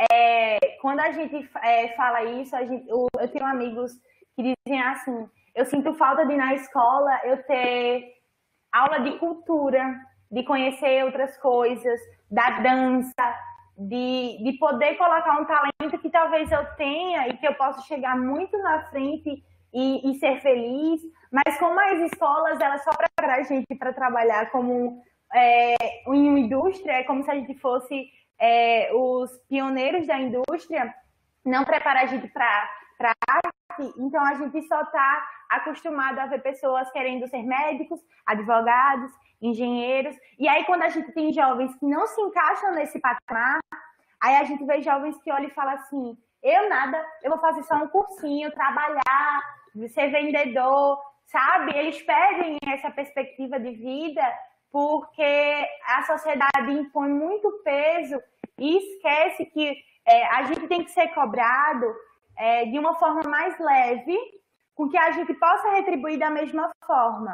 é, quando a gente é, fala isso, a gente, eu, eu tenho amigos que dizem assim, eu sinto falta de na escola eu ter aula de cultura, de conhecer outras coisas, da dança, de, de poder colocar um talento que talvez eu tenha e que eu possa chegar muito na frente e, e ser feliz, mas como as escolas, elas só preparam a gente para trabalhar como é, em uma indústria, é como se a gente fosse é, os pioneiros da indústria, não prepara a gente para arte, então a gente só está acostumado a ver pessoas querendo ser médicos, advogados, engenheiros, e aí quando a gente tem jovens que não se encaixam nesse patamar, aí a gente vê jovens que olham e falam assim, eu nada, eu vou fazer só um cursinho, trabalhar, ser vendedor, sabe? Eles perdem essa perspectiva de vida porque a sociedade impõe muito peso e esquece que é, a gente tem que ser cobrado é, de uma forma mais leve, com que a gente possa retribuir da mesma forma.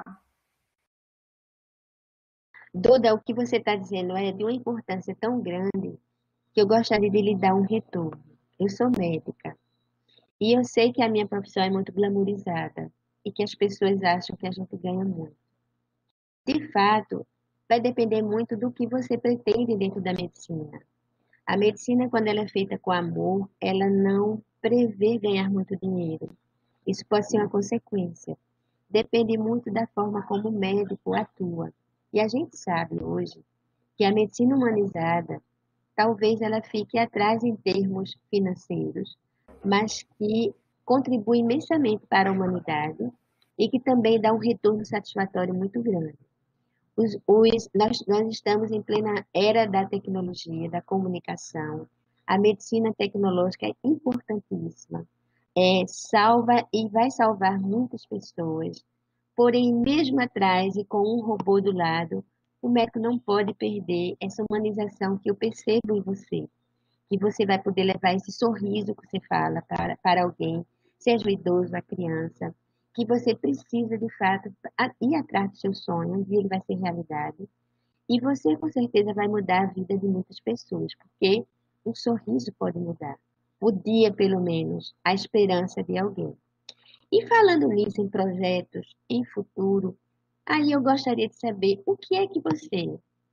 Duda, o que você está dizendo é de uma importância tão grande que eu gostaria de lhe dar um retorno. Eu sou médica e eu sei que a minha profissão é muito glamourizada e que as pessoas acham que a gente ganha muito. De fato, vai depender muito do que você pretende dentro da medicina. A medicina, quando ela é feita com amor, ela não prevê ganhar muito dinheiro. Isso pode ser uma consequência. Depende muito da forma como o médico atua. E a gente sabe hoje que a medicina humanizada, talvez ela fique atrás em termos financeiros, mas que contribui imensamente para a humanidade e que também dá um retorno satisfatório muito grande. Os, os, nós, nós estamos em plena era da tecnologia, da comunicação. A medicina tecnológica é importantíssima. É, salva e vai salvar muitas pessoas. Porém, mesmo atrás e com um robô do lado, o médico não pode perder essa humanização que eu percebo em você. Que você vai poder levar esse sorriso que você fala para, para alguém, seja o idoso, a criança, que você precisa, de fato, ir atrás do seu sonho, um dia ele vai ser realidade. E você, com certeza, vai mudar a vida de muitas pessoas, porque um sorriso pode mudar. O dia, pelo menos, a esperança de alguém. E falando nisso, em projetos, em futuro, aí eu gostaria de saber o que é que você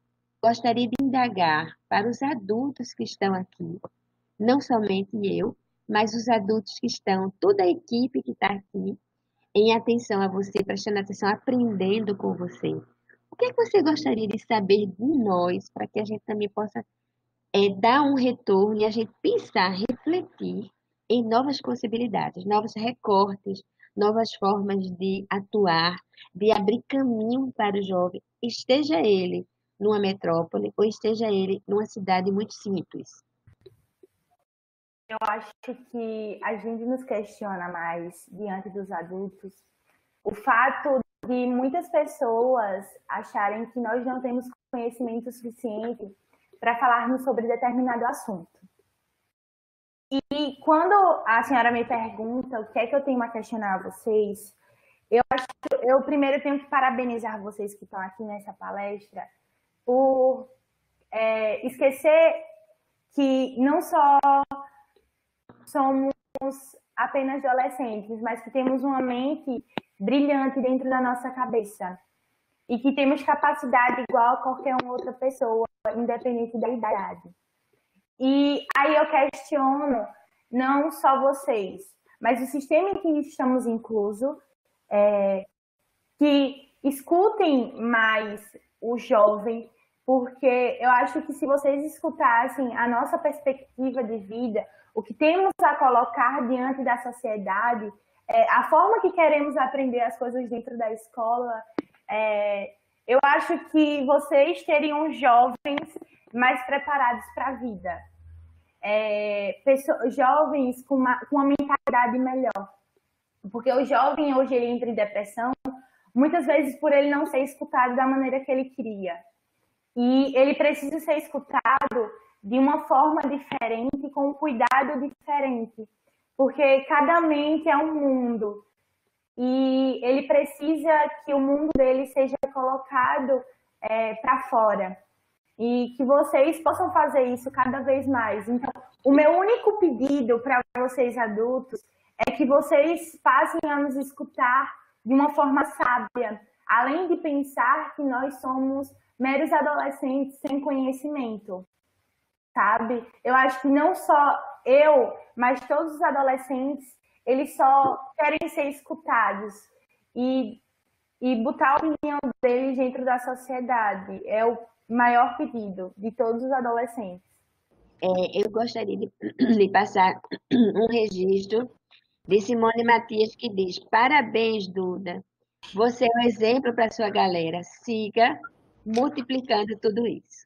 gostaria de indagar para os adultos que estão aqui, não somente eu, mas os adultos que estão, toda a equipe que está aqui, em atenção a você, prestando atenção, aprendendo com você. O que é que você gostaria de saber de nós, para que a gente também possa é, dar um retorno e a gente pensar, refletir em novas possibilidades, novos recortes, novas formas de atuar, de abrir caminho para o jovem, esteja ele numa metrópole ou esteja ele numa cidade muito simples. Eu acho que a gente nos questiona mais diante dos adultos o fato de muitas pessoas acharem que nós não temos conhecimento suficiente para falarmos sobre determinado assunto. E quando a senhora me pergunta o que é que eu tenho a questionar a vocês, eu acho que eu primeiro tenho que parabenizar vocês que estão aqui nessa palestra por é, esquecer que não só somos apenas adolescentes, mas que temos uma mente brilhante dentro da nossa cabeça e que temos capacidade igual a qualquer outra pessoa, independente da idade. E aí eu questiono não só vocês, mas o sistema em que estamos incluso, é, que escutem mais o jovem, porque eu acho que se vocês escutassem a nossa perspectiva de vida, o que temos a colocar diante da sociedade, é, a forma que queremos aprender as coisas dentro da escola, é, eu acho que vocês teriam jovens mais preparados para a vida. É, pessoas, jovens com uma, com uma mentalidade melhor. Porque o jovem hoje ele entra em depressão, muitas vezes por ele não ser escutado da maneira que ele queria. E ele precisa ser escutado de uma forma diferente, com um cuidado diferente. Porque cada mente é um mundo. E ele precisa que o mundo dele seja colocado é, para fora. E que vocês possam fazer isso cada vez mais. Então, o meu único pedido para vocês adultos é que vocês passem a nos escutar de uma forma sábia, além de pensar que nós somos meros adolescentes sem conhecimento, sabe? Eu acho que não só eu, mas todos os adolescentes, eles só querem ser escutados e, e botar a opinião deles dentro da sociedade. É o maior pedido de todos os adolescentes. É, eu gostaria de, de passar um registro de Simone Matias que diz: parabéns, Duda, você é um exemplo para a sua galera, siga multiplicando tudo isso.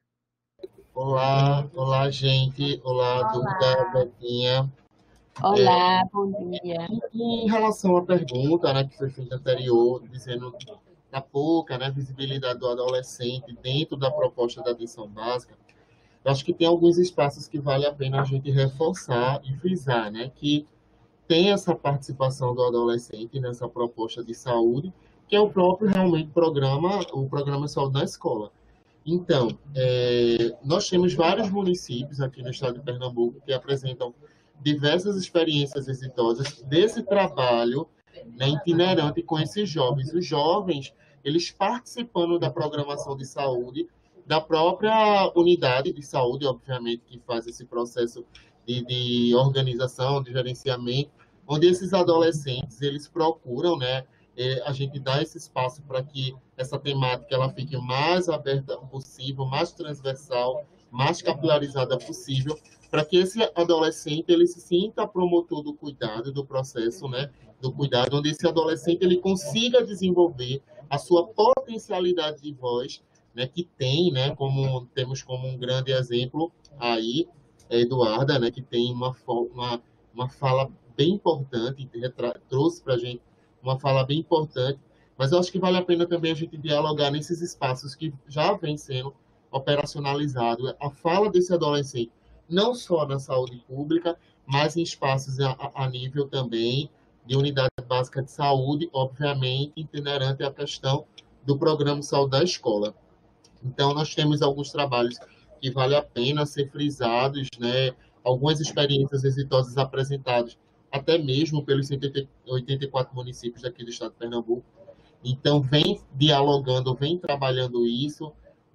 Olá, olá gente, olá, olá. Duda, Betinha. Olá, é, bom dia. Em relação à pergunta, né, que foi feita anterior, dizendo da pouca, né, visibilidade do adolescente dentro da proposta da atenção básica, eu acho que tem alguns espaços que vale a pena a gente reforçar e frisar, né, que tem essa participação do adolescente nessa proposta de saúde, que é o próprio, realmente, programa, o programa Saúde na Escola. Então, é, nós temos vários municípios aqui no estado de Pernambuco que apresentam diversas experiências exitosas desse trabalho, né, itinerante com esses jovens. Os jovens, eles participando da programação de saúde, da própria unidade de saúde, obviamente, que faz esse processo de, de organização, de gerenciamento, onde esses adolescentes, eles procuram, né, a gente dá esse espaço para que essa temática ela fique mais aberta possível, mais transversal, mais capilarizada possível, para que esse adolescente ele se sinta promotor do cuidado, do processo, né, do cuidado, onde esse adolescente ele consiga desenvolver a sua potencialidade de voz, né, que tem, né, como temos como um grande exemplo aí, a Eduarda, né, que tem uma, uma, uma fala bem importante, trouxe para a gente uma fala bem importante, mas eu acho que vale a pena também a gente dialogar nesses espaços que já vem sendo operacionalizado a fala desse adolescente, não só na saúde pública, mas em espaços a, a nível também de unidade básica de saúde, obviamente, itinerante a questão do programa Saúde da Escola. Então, nós temos alguns trabalhos que vale a pena ser frisados, né? Algumas experiências exitosas apresentadas, até mesmo pelos oitenta e quatro municípios aqui do estado de Pernambuco. Então, vem dialogando, vem trabalhando isso,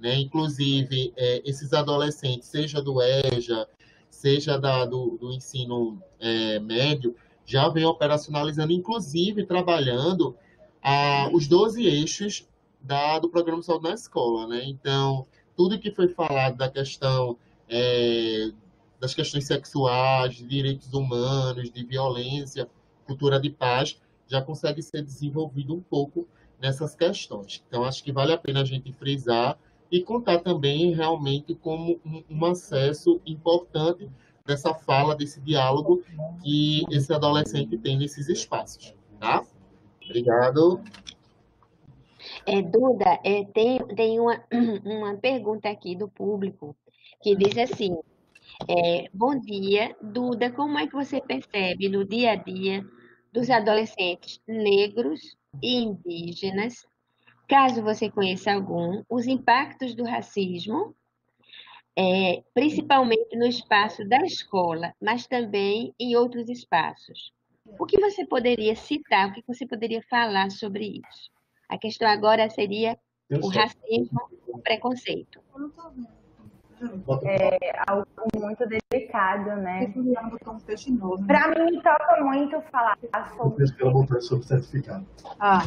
né? Inclusive, é, esses adolescentes, seja do EJA, seja da, do, do ensino é, médio, já vem operacionalizando, inclusive trabalhando ah, os doze eixos da, do Programa de Saúde na Escola, né? Então, tudo que foi falado da questão é, das questões sexuais, de direitos humanos, de violência, cultura de paz, já consegue ser desenvolvido um pouco nessas questões. Então, acho que vale a pena a gente frisar e contar também realmente como um, um acesso importante dessa fala, desse diálogo que esse adolescente tem nesses espaços, tá? Obrigado. É, Duda, é, tem, tem uma, uma pergunta aqui do público que diz assim, é, bom dia, Duda, como é que você percebe no dia a dia dos adolescentes negros e indígenas, caso você conheça algum, os impactos do racismo, é, principalmente no espaço da escola, mas também em outros espaços? O que você poderia citar, o que você poderia falar sobre isso? A questão agora seria o racismo, o preconceito. É algo muito delicado, né? Para mim, toca muito falar sobre sobre certificado. Ah,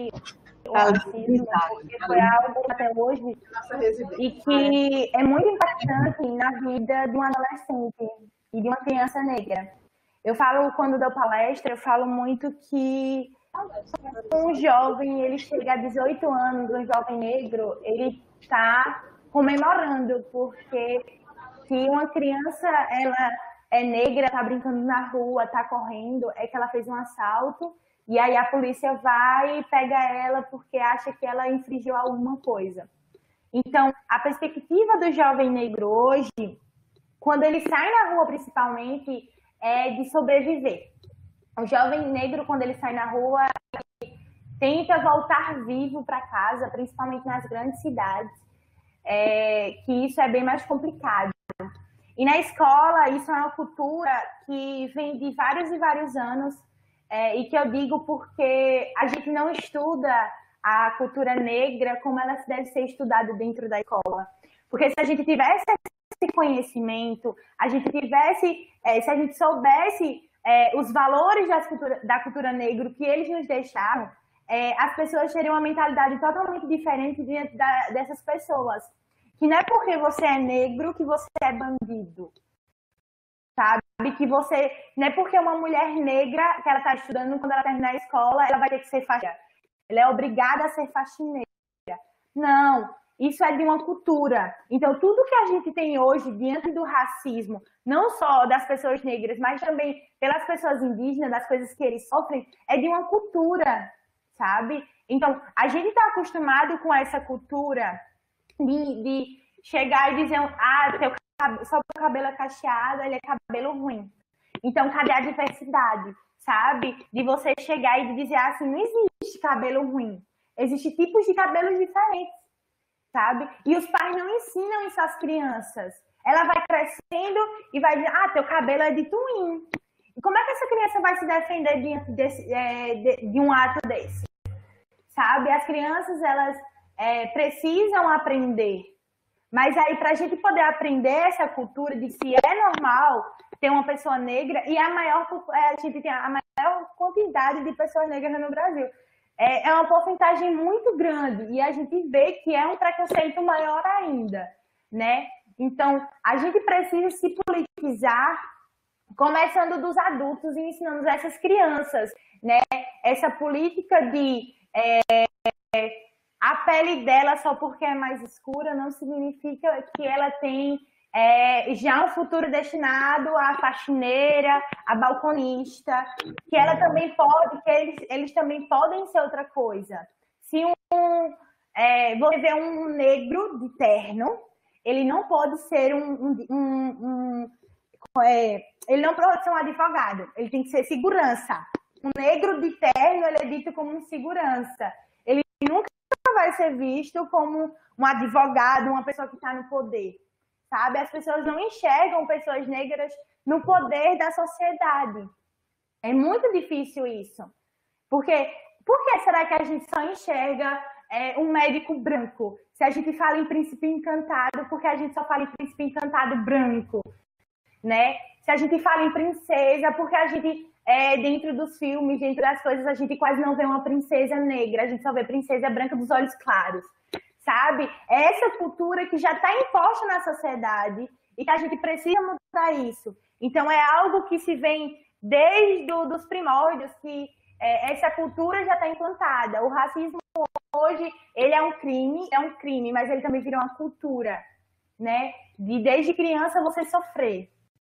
o racismo, porque foi algo até hoje e que é muito impactante na vida de um adolescente e de uma criança negra. Eu falo, quando dou palestra, eu falo muito que um jovem, ele chega a dezoito anos, um jovem negro, ele está comemorando, porque se uma criança ela é negra, está brincando na rua, está correndo, é que ela fez um assalto, e aí a polícia vai e pega ela porque acha que ela infringiu alguma coisa. Então, a perspectiva do jovem negro hoje, quando ele sai na rua principalmente, é de sobreviver. O jovem negro, quando ele sai na rua, tenta voltar vivo para casa, principalmente nas grandes cidades, é, que isso é bem mais complicado. E na escola, isso é uma cultura que vem de vários e vários anos, é, e que eu digo porque a gente não estuda a cultura negra como ela deve ser estudada dentro da escola. Porque se a gente tivesse esse conhecimento, a gente tivesse, é, se a gente soubesse é, os valores das cultura, da cultura negra que eles nos deixaram, é, as pessoas teriam uma mentalidade totalmente diferente diante da, dessas pessoas. Que não é porque você é negro que você é bandido, sabe? Que você, não é porque uma mulher negra que ela está estudando, quando ela terminar a escola, ela vai ter que ser faxineira. Ela é obrigada a ser faxineira. Não, isso é de uma cultura. Então, tudo que a gente tem hoje diante do racismo, não só das pessoas negras, mas também pelas pessoas indígenas, das coisas que eles sofrem, é de uma cultura, sabe? Então, a gente está acostumado com essa cultura de, de chegar e dizer, ah, teu cabelo, só o cabelo é cacheado, ele é cabelo ruim. Então, cadê a diversidade, sabe? De você chegar e dizer assim, não existe cabelo ruim. Existem tipos de cabelos diferentes, sabe? E os pais não ensinam isso às crianças. Ela vai crescendo e vai dizer, ah, teu cabelo é de twin. E como é que essa criança vai se defender diante desse, é, de, de um ato desse? Sabe? As crianças, elas é, precisam aprender. Mas aí, para a gente poder aprender essa cultura de se é normal ter uma pessoa negra, e a maior, a gente tem a maior quantidade de pessoas negras no Brasil. É, é uma porcentagem muito grande, e a gente vê que é um preconceito maior ainda, né? Então, a gente precisa se politizar, começando dos adultos e ensinando essas crianças, né? Essa política de... É, a pele dela, só porque é mais escura, não significa que ela tem é, já um futuro destinado à faxineira, à balconista, que ela também pode, que eles, eles também podem ser outra coisa. Se um, é, você vê um negro de terno, ele não pode ser um, um, um, um é, ele não pode ser um advogado, ele tem que ser segurança. Um negro de terno, ele é dito como um segurança. Ele nunca vai ser visto como um advogado, uma pessoa que está no poder, sabe? As pessoas não enxergam pessoas negras no poder da sociedade. É muito difícil isso. Porque, por que será que a gente só enxerga é, um médico branco, se a gente fala em Príncipe Encantado, porque a gente só fala em Príncipe Encantado branco, né? Se a gente fala em princesa, porque a gente, é, dentro dos filmes, dentro das coisas, a gente quase não vê uma princesa negra, a gente só vê princesa branca dos olhos claros, sabe? É essa cultura que já está imposta na sociedade e que a gente precisa mudar isso. Então, é algo que se vem desde do, dos primórdios, que é, essa cultura já está implantada. O racismo hoje, ele é um crime, é um crime, mas ele também vira uma cultura, né? De desde criança você sofrer.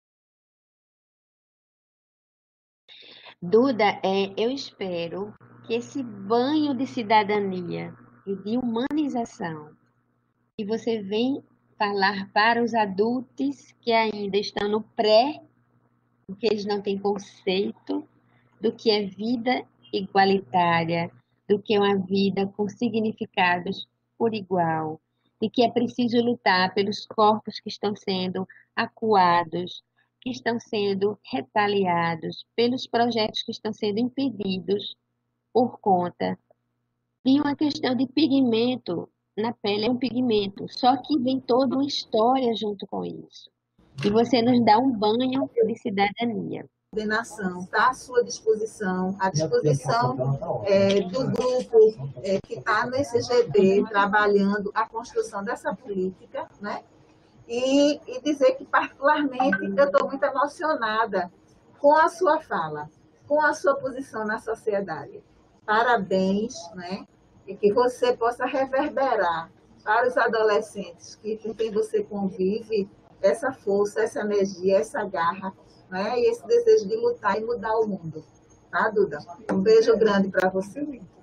Duda, é, eu espero que esse banho de cidadania e de humanização que você vem falar para os adultos que ainda estão no pré, porque eles não têm conceito do que é vida igualitária, do que é uma vida com significados por igual, e que é preciso lutar pelos corpos que estão sendo acuados, que estão sendo retaliados, pelos projetos que estão sendo impedidos por conta de uma questão de pigmento na pele, é um pigmento, só que vem toda uma história junto com isso. E você nos dá um banho de cidadania. Coordenação está à sua disposição, à disposição é, do grupo é, que está no C G D, trabalhando a construção dessa política, né? E, e dizer que, particularmente, eu estou muito emocionada com a sua fala, com a sua posição na sociedade. Parabéns, né? E que você possa reverberar para os adolescentes que, com quem você convive essa força, essa energia, essa garra, né? E esse desejo de lutar e mudar o mundo. Tá, Duda? Um beijo grande para você.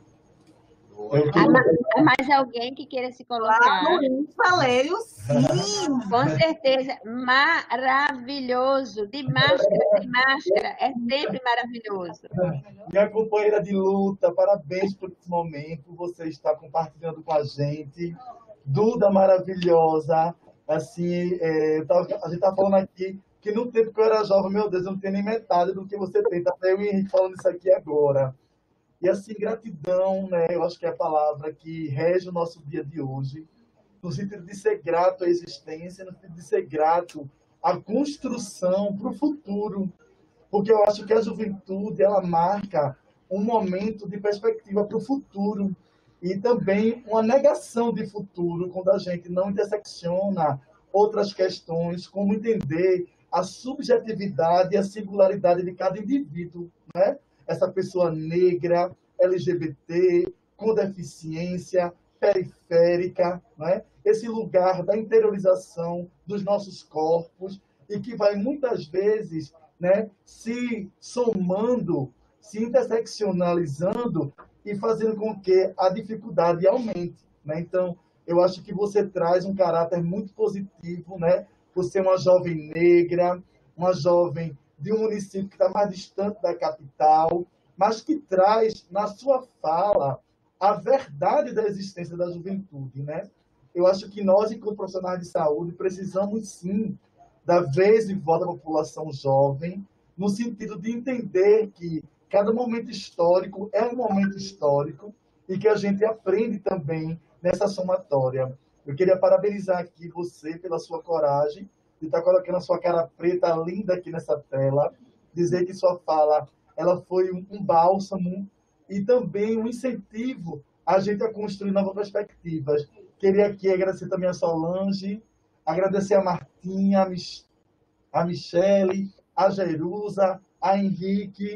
Há ma- há mais alguém que queira se Lá colocar? no Infalério, sim! Com certeza, maravilhoso. De máscara, de máscara, é sempre maravilhoso. Minha companheira de luta, parabéns por esse momento. Você está compartilhando com a gente. Duda maravilhosa. Assim, é, eu tava- a gente está falando aqui que no tempo que eu era jovem, meu Deus, eu não tenho nem metade do que você tem. Tá eu e o Henrique falando isso aqui agora. E assim, gratidão, né? Eu acho que é a palavra que rege o nosso dia de hoje, no sentido de ser grato à existência, no sentido de ser grato à construção para o futuro. Porque eu acho que a juventude, ela marca um momento de perspectiva para o futuro e também uma negação de futuro, quando a gente não intersecciona outras questões, como entender a subjetividade e a singularidade de cada indivíduo, né? Essa pessoa negra, L G B T, com deficiência, periférica, né? Esse lugar da interiorização dos nossos corpos e que vai muitas vezes, né, se somando, se interseccionalizando e fazendo com que a dificuldade aumente, né? Então, eu acho que você traz um caráter muito positivo, né? Por ser uma jovem negra, uma jovem de um município que está mais distante da capital, mas que traz na sua fala a verdade da existência da juventude, né? Eu acho que nós, enquanto profissionais de saúde, precisamos sim da vez e voz da população jovem, no sentido de entender que cada momento histórico é um momento histórico e que a gente aprende também nessa somatória. Eu queria parabenizar aqui você pela sua coragem de estar colocando a sua cara preta linda aqui nessa tela, dizer que sua fala ela foi um, um bálsamo e também um incentivo a gente a construir novas perspectivas. Queria aqui agradecer também a Solange, agradecer a Martinha, a, Mich a Michele, a Jerusa, a Henrique,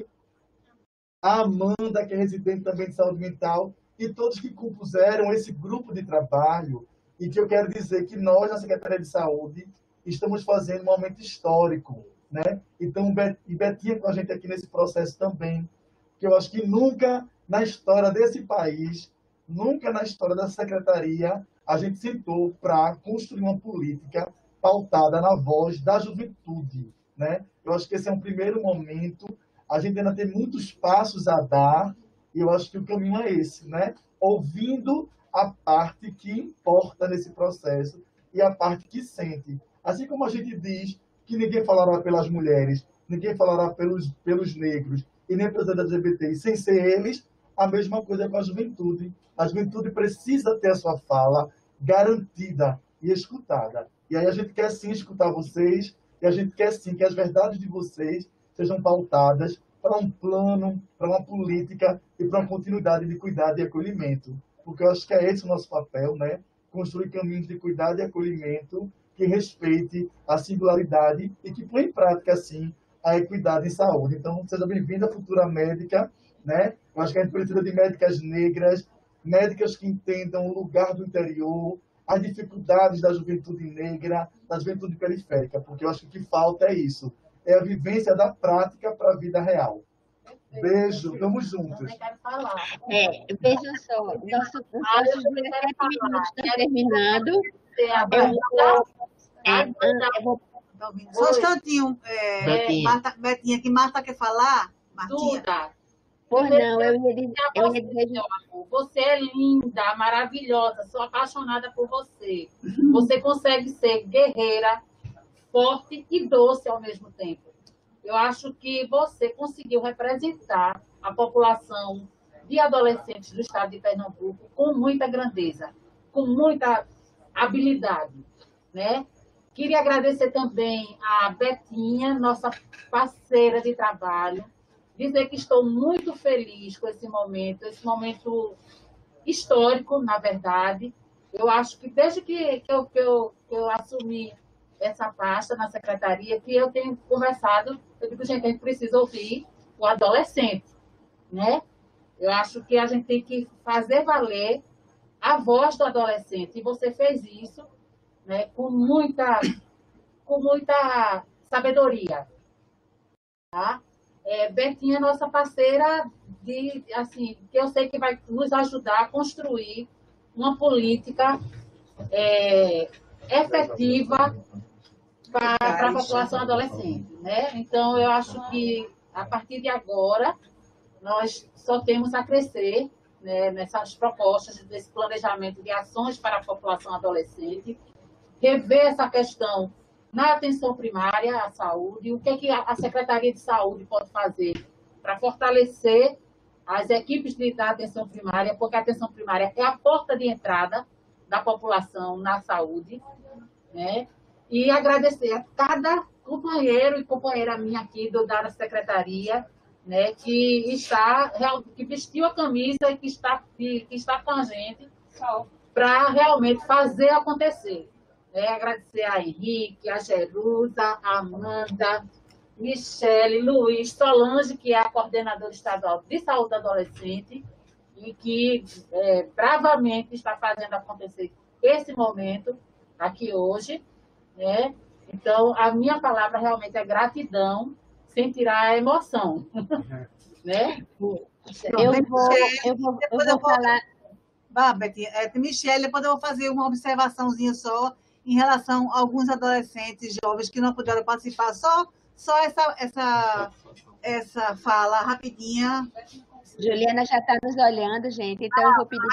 a Amanda, que é residente também de saúde mental, e todos que compuseram esse grupo de trabalho, e que eu quero dizer que nós, na Secretaria de Saúde, estamos fazendo um momento histórico, né? Então, e Betinha com a gente aqui nesse processo também, que eu acho que nunca na história desse país, nunca na história da Secretaria, a gente sentou para construir uma política pautada na voz da juventude, né? Eu acho que esse é um primeiro momento, a gente ainda tem muitos passos a dar, e eu acho que o caminho é esse, né? Ouvindo a parte que importa nesse processo e a parte que sente. Assim como a gente diz que ninguém falará pelas mulheres, ninguém falará pelos, pelos negros e nem pelos L G B T, sem ser eles, a mesma coisa com a juventude. A juventude precisa ter a sua fala garantida e escutada. E aí a gente quer sim escutar vocês, e a gente quer sim que as verdades de vocês sejam pautadas para um plano, para uma política e para uma continuidade de cuidado e acolhimento. Porque eu acho que é esse o nosso papel, né? Construir caminhos de cuidado e acolhimento que respeite a singularidade e que põe em prática, assim, a equidade em saúde. Então, seja bem-vinda, futura médica, né? Eu acho que a gente precisa de médicas negras, médicas que entendam o lugar do interior, as dificuldades da juventude negra, da juventude periférica, porque eu acho que o que falta é isso, é a vivência da prática para a vida real. Beijo, vamos juntos. É, vejam só, nosso, os nossos dezessete minutos estão terminando. Eu vou, é, eu vou Só um instantinho, é, Betinha. Marta, Betinha, que Marta quer falar? Martinha. Duda, Por não, eu ia dizer, eu ia dizer meu amor, você é linda, maravilhosa, sou apaixonada por você. Você consegue ser guerreira, forte e doce ao mesmo tempo. Eu acho que você conseguiu representar a população de adolescentes do estado de Pernambuco com muita grandeza, com muita habilidade, né? Queria agradecer também a Betinha, nossa parceira de trabalho, dizer que estou muito feliz com esse momento, esse momento histórico, na verdade. Eu acho que desde que, que, eu, que, eu, que eu assumi essa pasta na secretaria, que eu tenho conversado, eu digo, gente, a gente precisa ouvir o adolescente, né? Eu acho que a gente tem que fazer valer a voz do adolescente, e você fez isso, né, com muita, com muita sabedoria, tá? É, Betinha é nossa parceira, de, assim, que eu sei que vai nos ajudar a construir uma política é, efetiva para a população adolescente, né? Então, eu acho que, a partir de agora, nós só temos a crescer, né, nessas propostas, desse planejamento de ações para a população adolescente, rever essa questão na atenção primária à saúde, o que, é que a Secretaria de Saúde pode fazer para fortalecer as equipes de, da atenção primária, porque a atenção primária é a porta de entrada da população na saúde, né? E agradecer a cada companheiro e companheira minha aqui do, da Secretaria, né, que está, que vestiu a camisa e que está, que, que está com a gente para realmente fazer acontecer. É, agradecer a Henrique, a Jerusa, a Amanda, Michele, Luiz, Solange, que é a coordenadora estadual de saúde adolescente e que é, bravamente está fazendo acontecer esse momento aqui hoje, né? Então, a minha palavra realmente é gratidão, sem tirar a emoção, né? eu vou, eu vou, eu vou falar. Vá, Betinha, é, Michele, depois eu vou fazer uma observaçãozinha só em relação a alguns adolescentes jovens que não puderam participar. Só, só essa, essa, essa fala rapidinha. Juliana já está nos olhando, gente, então eu vou pedir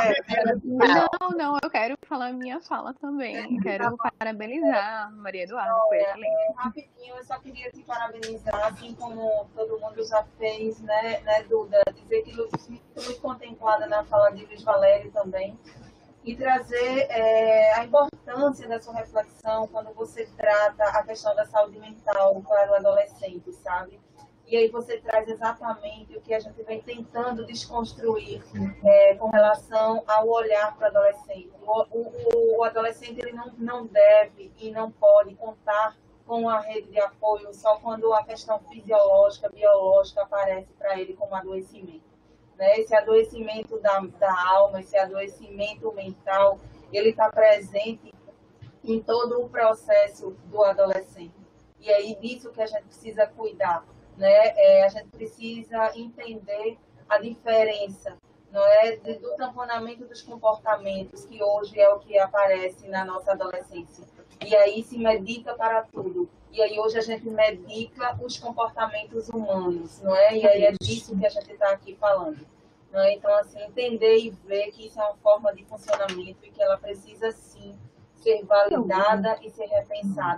para Não, não, eu quero falar minha fala também. Quero parabenizar a Maria Eduarda, foi excelente. É, rapidinho, eu só queria te parabenizar, assim como todo mundo já fez, né, né Duda? Dizer que eu fui contemplada na fala de Luiz Valério também, e trazer é, a importância da sua reflexão quando você trata a questão da saúde mental para o adolescente, sabe? E aí você traz exatamente o que a gente vem tentando desconstruir é, com relação ao olhar para o adolescente. O, o, o adolescente ele não, não deve e não pode contar com a rede de apoio só quando a questão fisiológica, biológica aparece para ele como adoecimento. Né? Esse adoecimento da, da alma, esse adoecimento mental, ele está presente em todo o processo do adolescente. E aí disso que a gente precisa cuidar. Né? É, a gente precisa entender a diferença, não é, do tamponamento dos comportamentos, que hoje é o que aparece na nossa adolescência. E aí se medica para tudo. E aí hoje a gente medica os comportamentos humanos, não é? E aí é disso que a gente está aqui falando. Não é? Então, assim, entender e ver que isso é uma forma de funcionamento e que ela precisa, sim, ser validada e ser repensada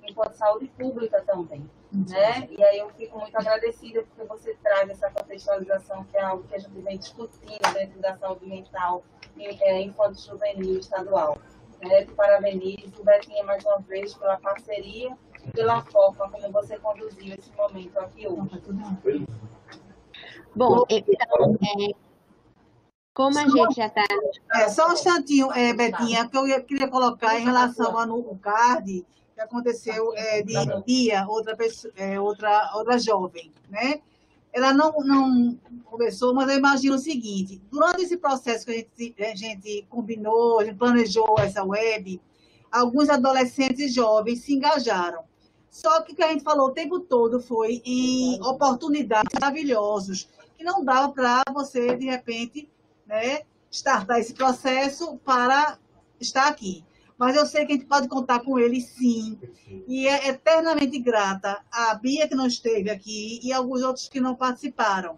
enquanto saúde pública também, né? E aí eu fico muito agradecida porque você traz essa contextualização, que é algo que a gente vem discutindo dentro da saúde mental infanto-juvenil estadual. Né? Te parabenizo, Betinha, mais uma vez, pela parceria e pela forma como você conduziu esse momento aqui hoje. Bom, então, é, como a gente já está... É, só um instantinho, é, Betinha, que eu ia- queria colocar em relação ao no card que aconteceu é, de Bia, outra, pessoa, é, outra, outra jovem, né? Ela não, não conversou, mas eu imagino o seguinte, durante esse processo que a gente, a gente combinou, a gente planejou essa web, alguns adolescentes e jovens se engajaram. Só que o que a gente falou o tempo todo foi em oportunidades maravilhosas, que não dava para você, de repente, né, startar esse processo para estar aqui. Mas eu sei que a gente pode contar com ele, sim. E é eternamente grata a Bia, que não esteve aqui, e alguns outros que não participaram.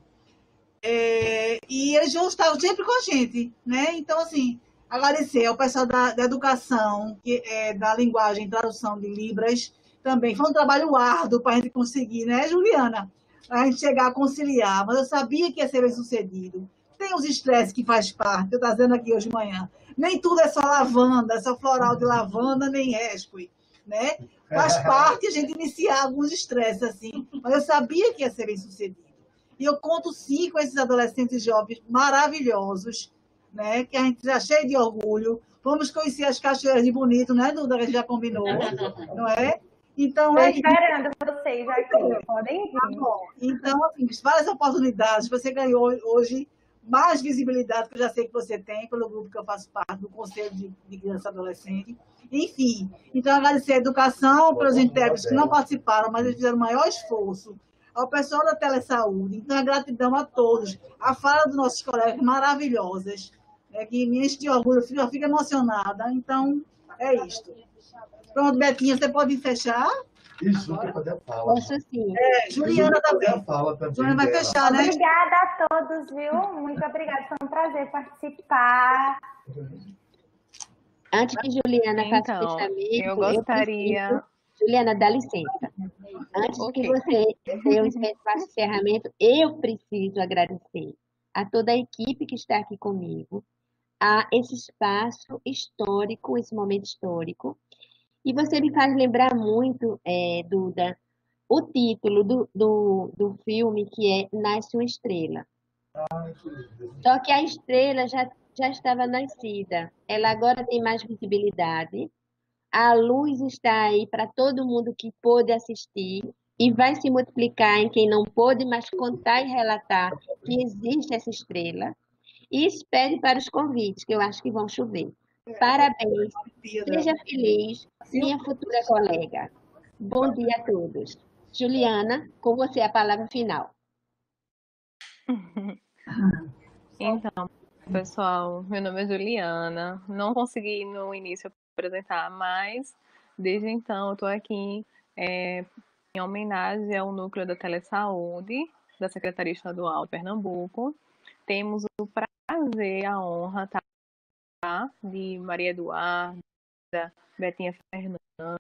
É, e eles vão estar sempre com a gente, né? Então, assim, agradecer ao pessoal da, da educação, que, é, da linguagem, tradução de Libras, também. Foi um trabalho árduo para a gente conseguir, né, Juliana? A gente chegar a conciliar, mas eu sabia que ia ser bem sucedido. Tem os estresses que faz parte, eu estou dizendo aqui hoje de manhã. Nem tudo é só lavanda, é só floral de lavanda, nem rescue, né? Faz parte a gente iniciar alguns estresses, assim, mas eu sabia que ia ser bem sucedido. E eu conto, sim, com esses adolescentes jovens maravilhosos, né? Que a gente já cheio de orgulho. Vamos conhecer as cachoeiras de Bonito, né, Duda? Que a gente já combinou, não é? Então, Estou é esperando vocês aqui, podem vir. Tá bom. Então, assim, várias oportunidades. Você ganhou hoje mais visibilidade, que eu já sei que você tem, pelo grupo que eu faço parte, do Conselho de, de Criança e Adolescente. Enfim, então agradecer a educação pelos intérpretes que não participaram, mas eles fizeram o maior esforço. Ao pessoal da Telesaúde, então a gratidão a todos. A fala dos nossos colegas maravilhosas, é, que me enche de orgulho, eu fico, eu fico emocionada. Então, é isto. Pronto, Betinha, você pode fechar? Isso, tem que fazer a fala. Posso sim. É, Juliana também. A fala também Juliana vai dela. fechar, né? Obrigada a todos, viu? Muito obrigada, foi um prazer participar. Antes que Juliana faça o Então, fechamento, eu gostaria... preciso... Juliana, dá licença. Antes Ok. que você dê o espaço de encerramento, eu preciso agradecer a toda a equipe que está aqui comigo, a esse espaço histórico, esse momento histórico. E você me faz lembrar muito, é, Duda, o título do, do, do filme, que é Nasce uma Estrela. Só que a estrela já, já estava nascida. Ela agora tem mais visibilidade. A luz está aí para todo mundo que pôde assistir e vai se multiplicar em quem não pôde, mas contar e relatar que existe essa estrela. E espere para os convites, que eu acho que vão chover. Parabéns. Seja feliz, minha futura colega. Bom dia a todos. Juliana, com você a palavra final. Então, pessoal, meu nome é Juliana. Não consegui no início apresentar, mas desde então eu estou aqui é, em homenagem ao núcleo da Telesaúde, da Secretaria Estadual de Pernambuco. Temos o prazer, a honra, tá, de Maria Eduarda, Betinha Fernandes,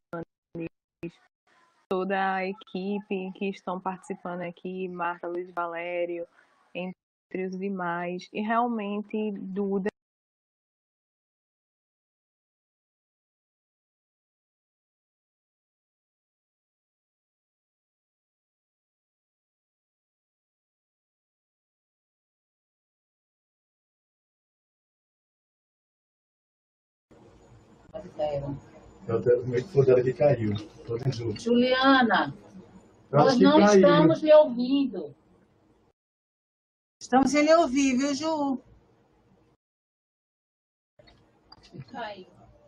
toda a equipe que estão participando aqui, Marta, Luiz Valério, entre os demais, e realmente Duda O microfone dela que caiu. Todos juntos. Juliana, Eu nós acho que não caiu. estamos lhe ouvindo. Estamos sem lhe ouvir, viu, Ju? Caiu.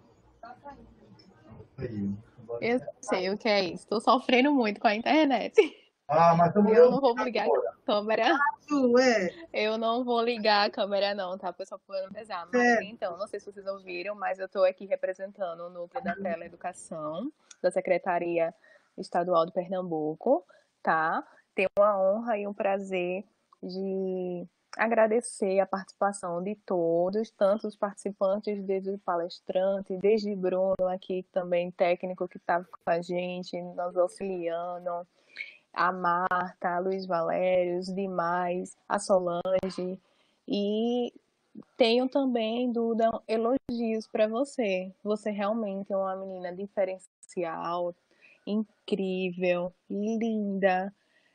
Caiu. eu sei o que é isso. Estou sofrendo muito com a internet. Ah, mas estamos Eu não vou ligar a câmera. Ju, é. Eu não vou ligar a câmera não, tá, pessoal? Por não pesar. Mas Certo. então, não sei se vocês ouviram, mas eu estou aqui representando o núcleo da Teleeducação, da Secretaria Estadual de Pernambuco, tá? Tenho uma honra e um prazer de agradecer a participação de todos, tanto os participantes, desde o palestrante, desde Bruno aqui também, técnico que estava com a gente, nos auxiliando, a Marta, a Luiz Valério, os demais, a Solange, e tenho também, Duda, elogios para você. Você realmente é uma menina diferencial, incrível, linda,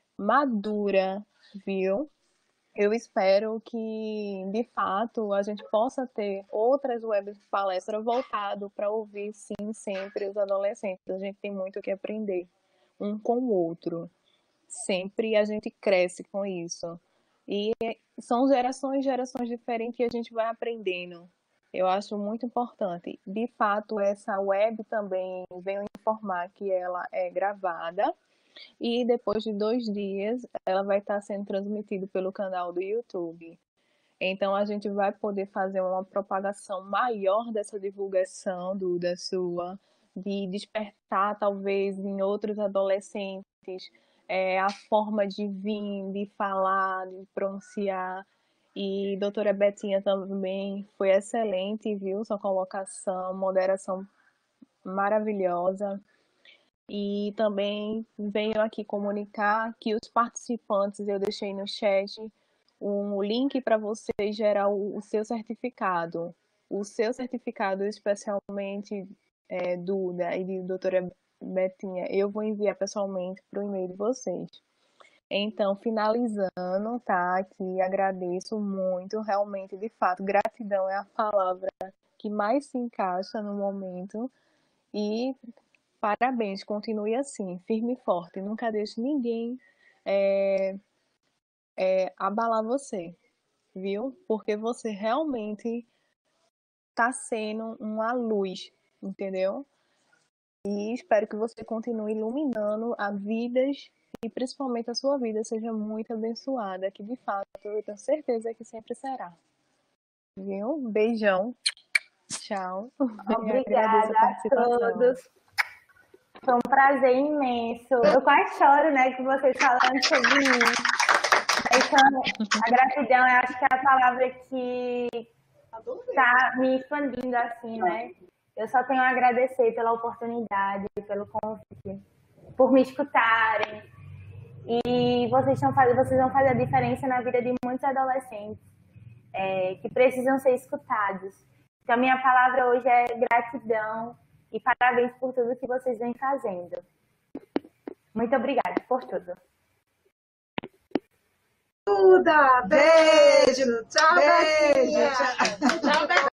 madura, viu? Eu espero que, de fato, a gente possa ter outras web palestras voltadas para ouvir, sim, sempre os adolescentes. A gente tem muito o que aprender um com o outro. Sempre a gente cresce com isso. E são gerações gerações diferentes que a gente vai aprendendo. Eu acho muito importante. De fato, essa web também veio informar que ela é gravada. E depois de dois dias, ela vai estar sendo transmitida pelo canal do YouTube. Então, a gente vai poder fazer uma propagação maior dessa divulgação do, da sua, de despertar, talvez, em outros adolescentes, é, a forma de vir, de falar, de pronunciar. E doutora Betinha também foi excelente, viu? Sua colocação, moderação maravilhosa. E também venho aqui comunicar que os participantes, eu deixei no chat um link para você gerar o, o seu certificado. O seu certificado, especialmente é, Duda e de doutora Betinha, eu vou enviar pessoalmente para o e-mail de vocês. Então, finalizando, tá? Aqui agradeço muito, realmente, de fato, gratidão é a palavra que mais se encaixa no momento. E parabéns, continue assim, firme e forte. Nunca deixe ninguém é, é, abalar você, viu? Porque você realmente está sendo uma luz, entendeu? E espero que você continue iluminando a vidas e principalmente a sua vida seja muito abençoada, que de fato eu tenho certeza que sempre será. Viu? Beijão. Tchau. Obrigada a, a todos. Foi um prazer imenso. Eu quase choro, né, com vocês falando sobre mim. Então, a gratidão, eu acho que é a palavra que está me expandindo assim, né? Eu só tenho a agradecer pela oportunidade, pelo convite, por me escutarem. E vocês, estão fazendo, vocês vão fazer a diferença na vida de muitos adolescentes é, que precisam ser escutados. Então, a minha palavra hoje é gratidão e parabéns por tudo que vocês vêm fazendo. Muito obrigada por tudo. Duda, beijo. Tchau, beijo. Tchau,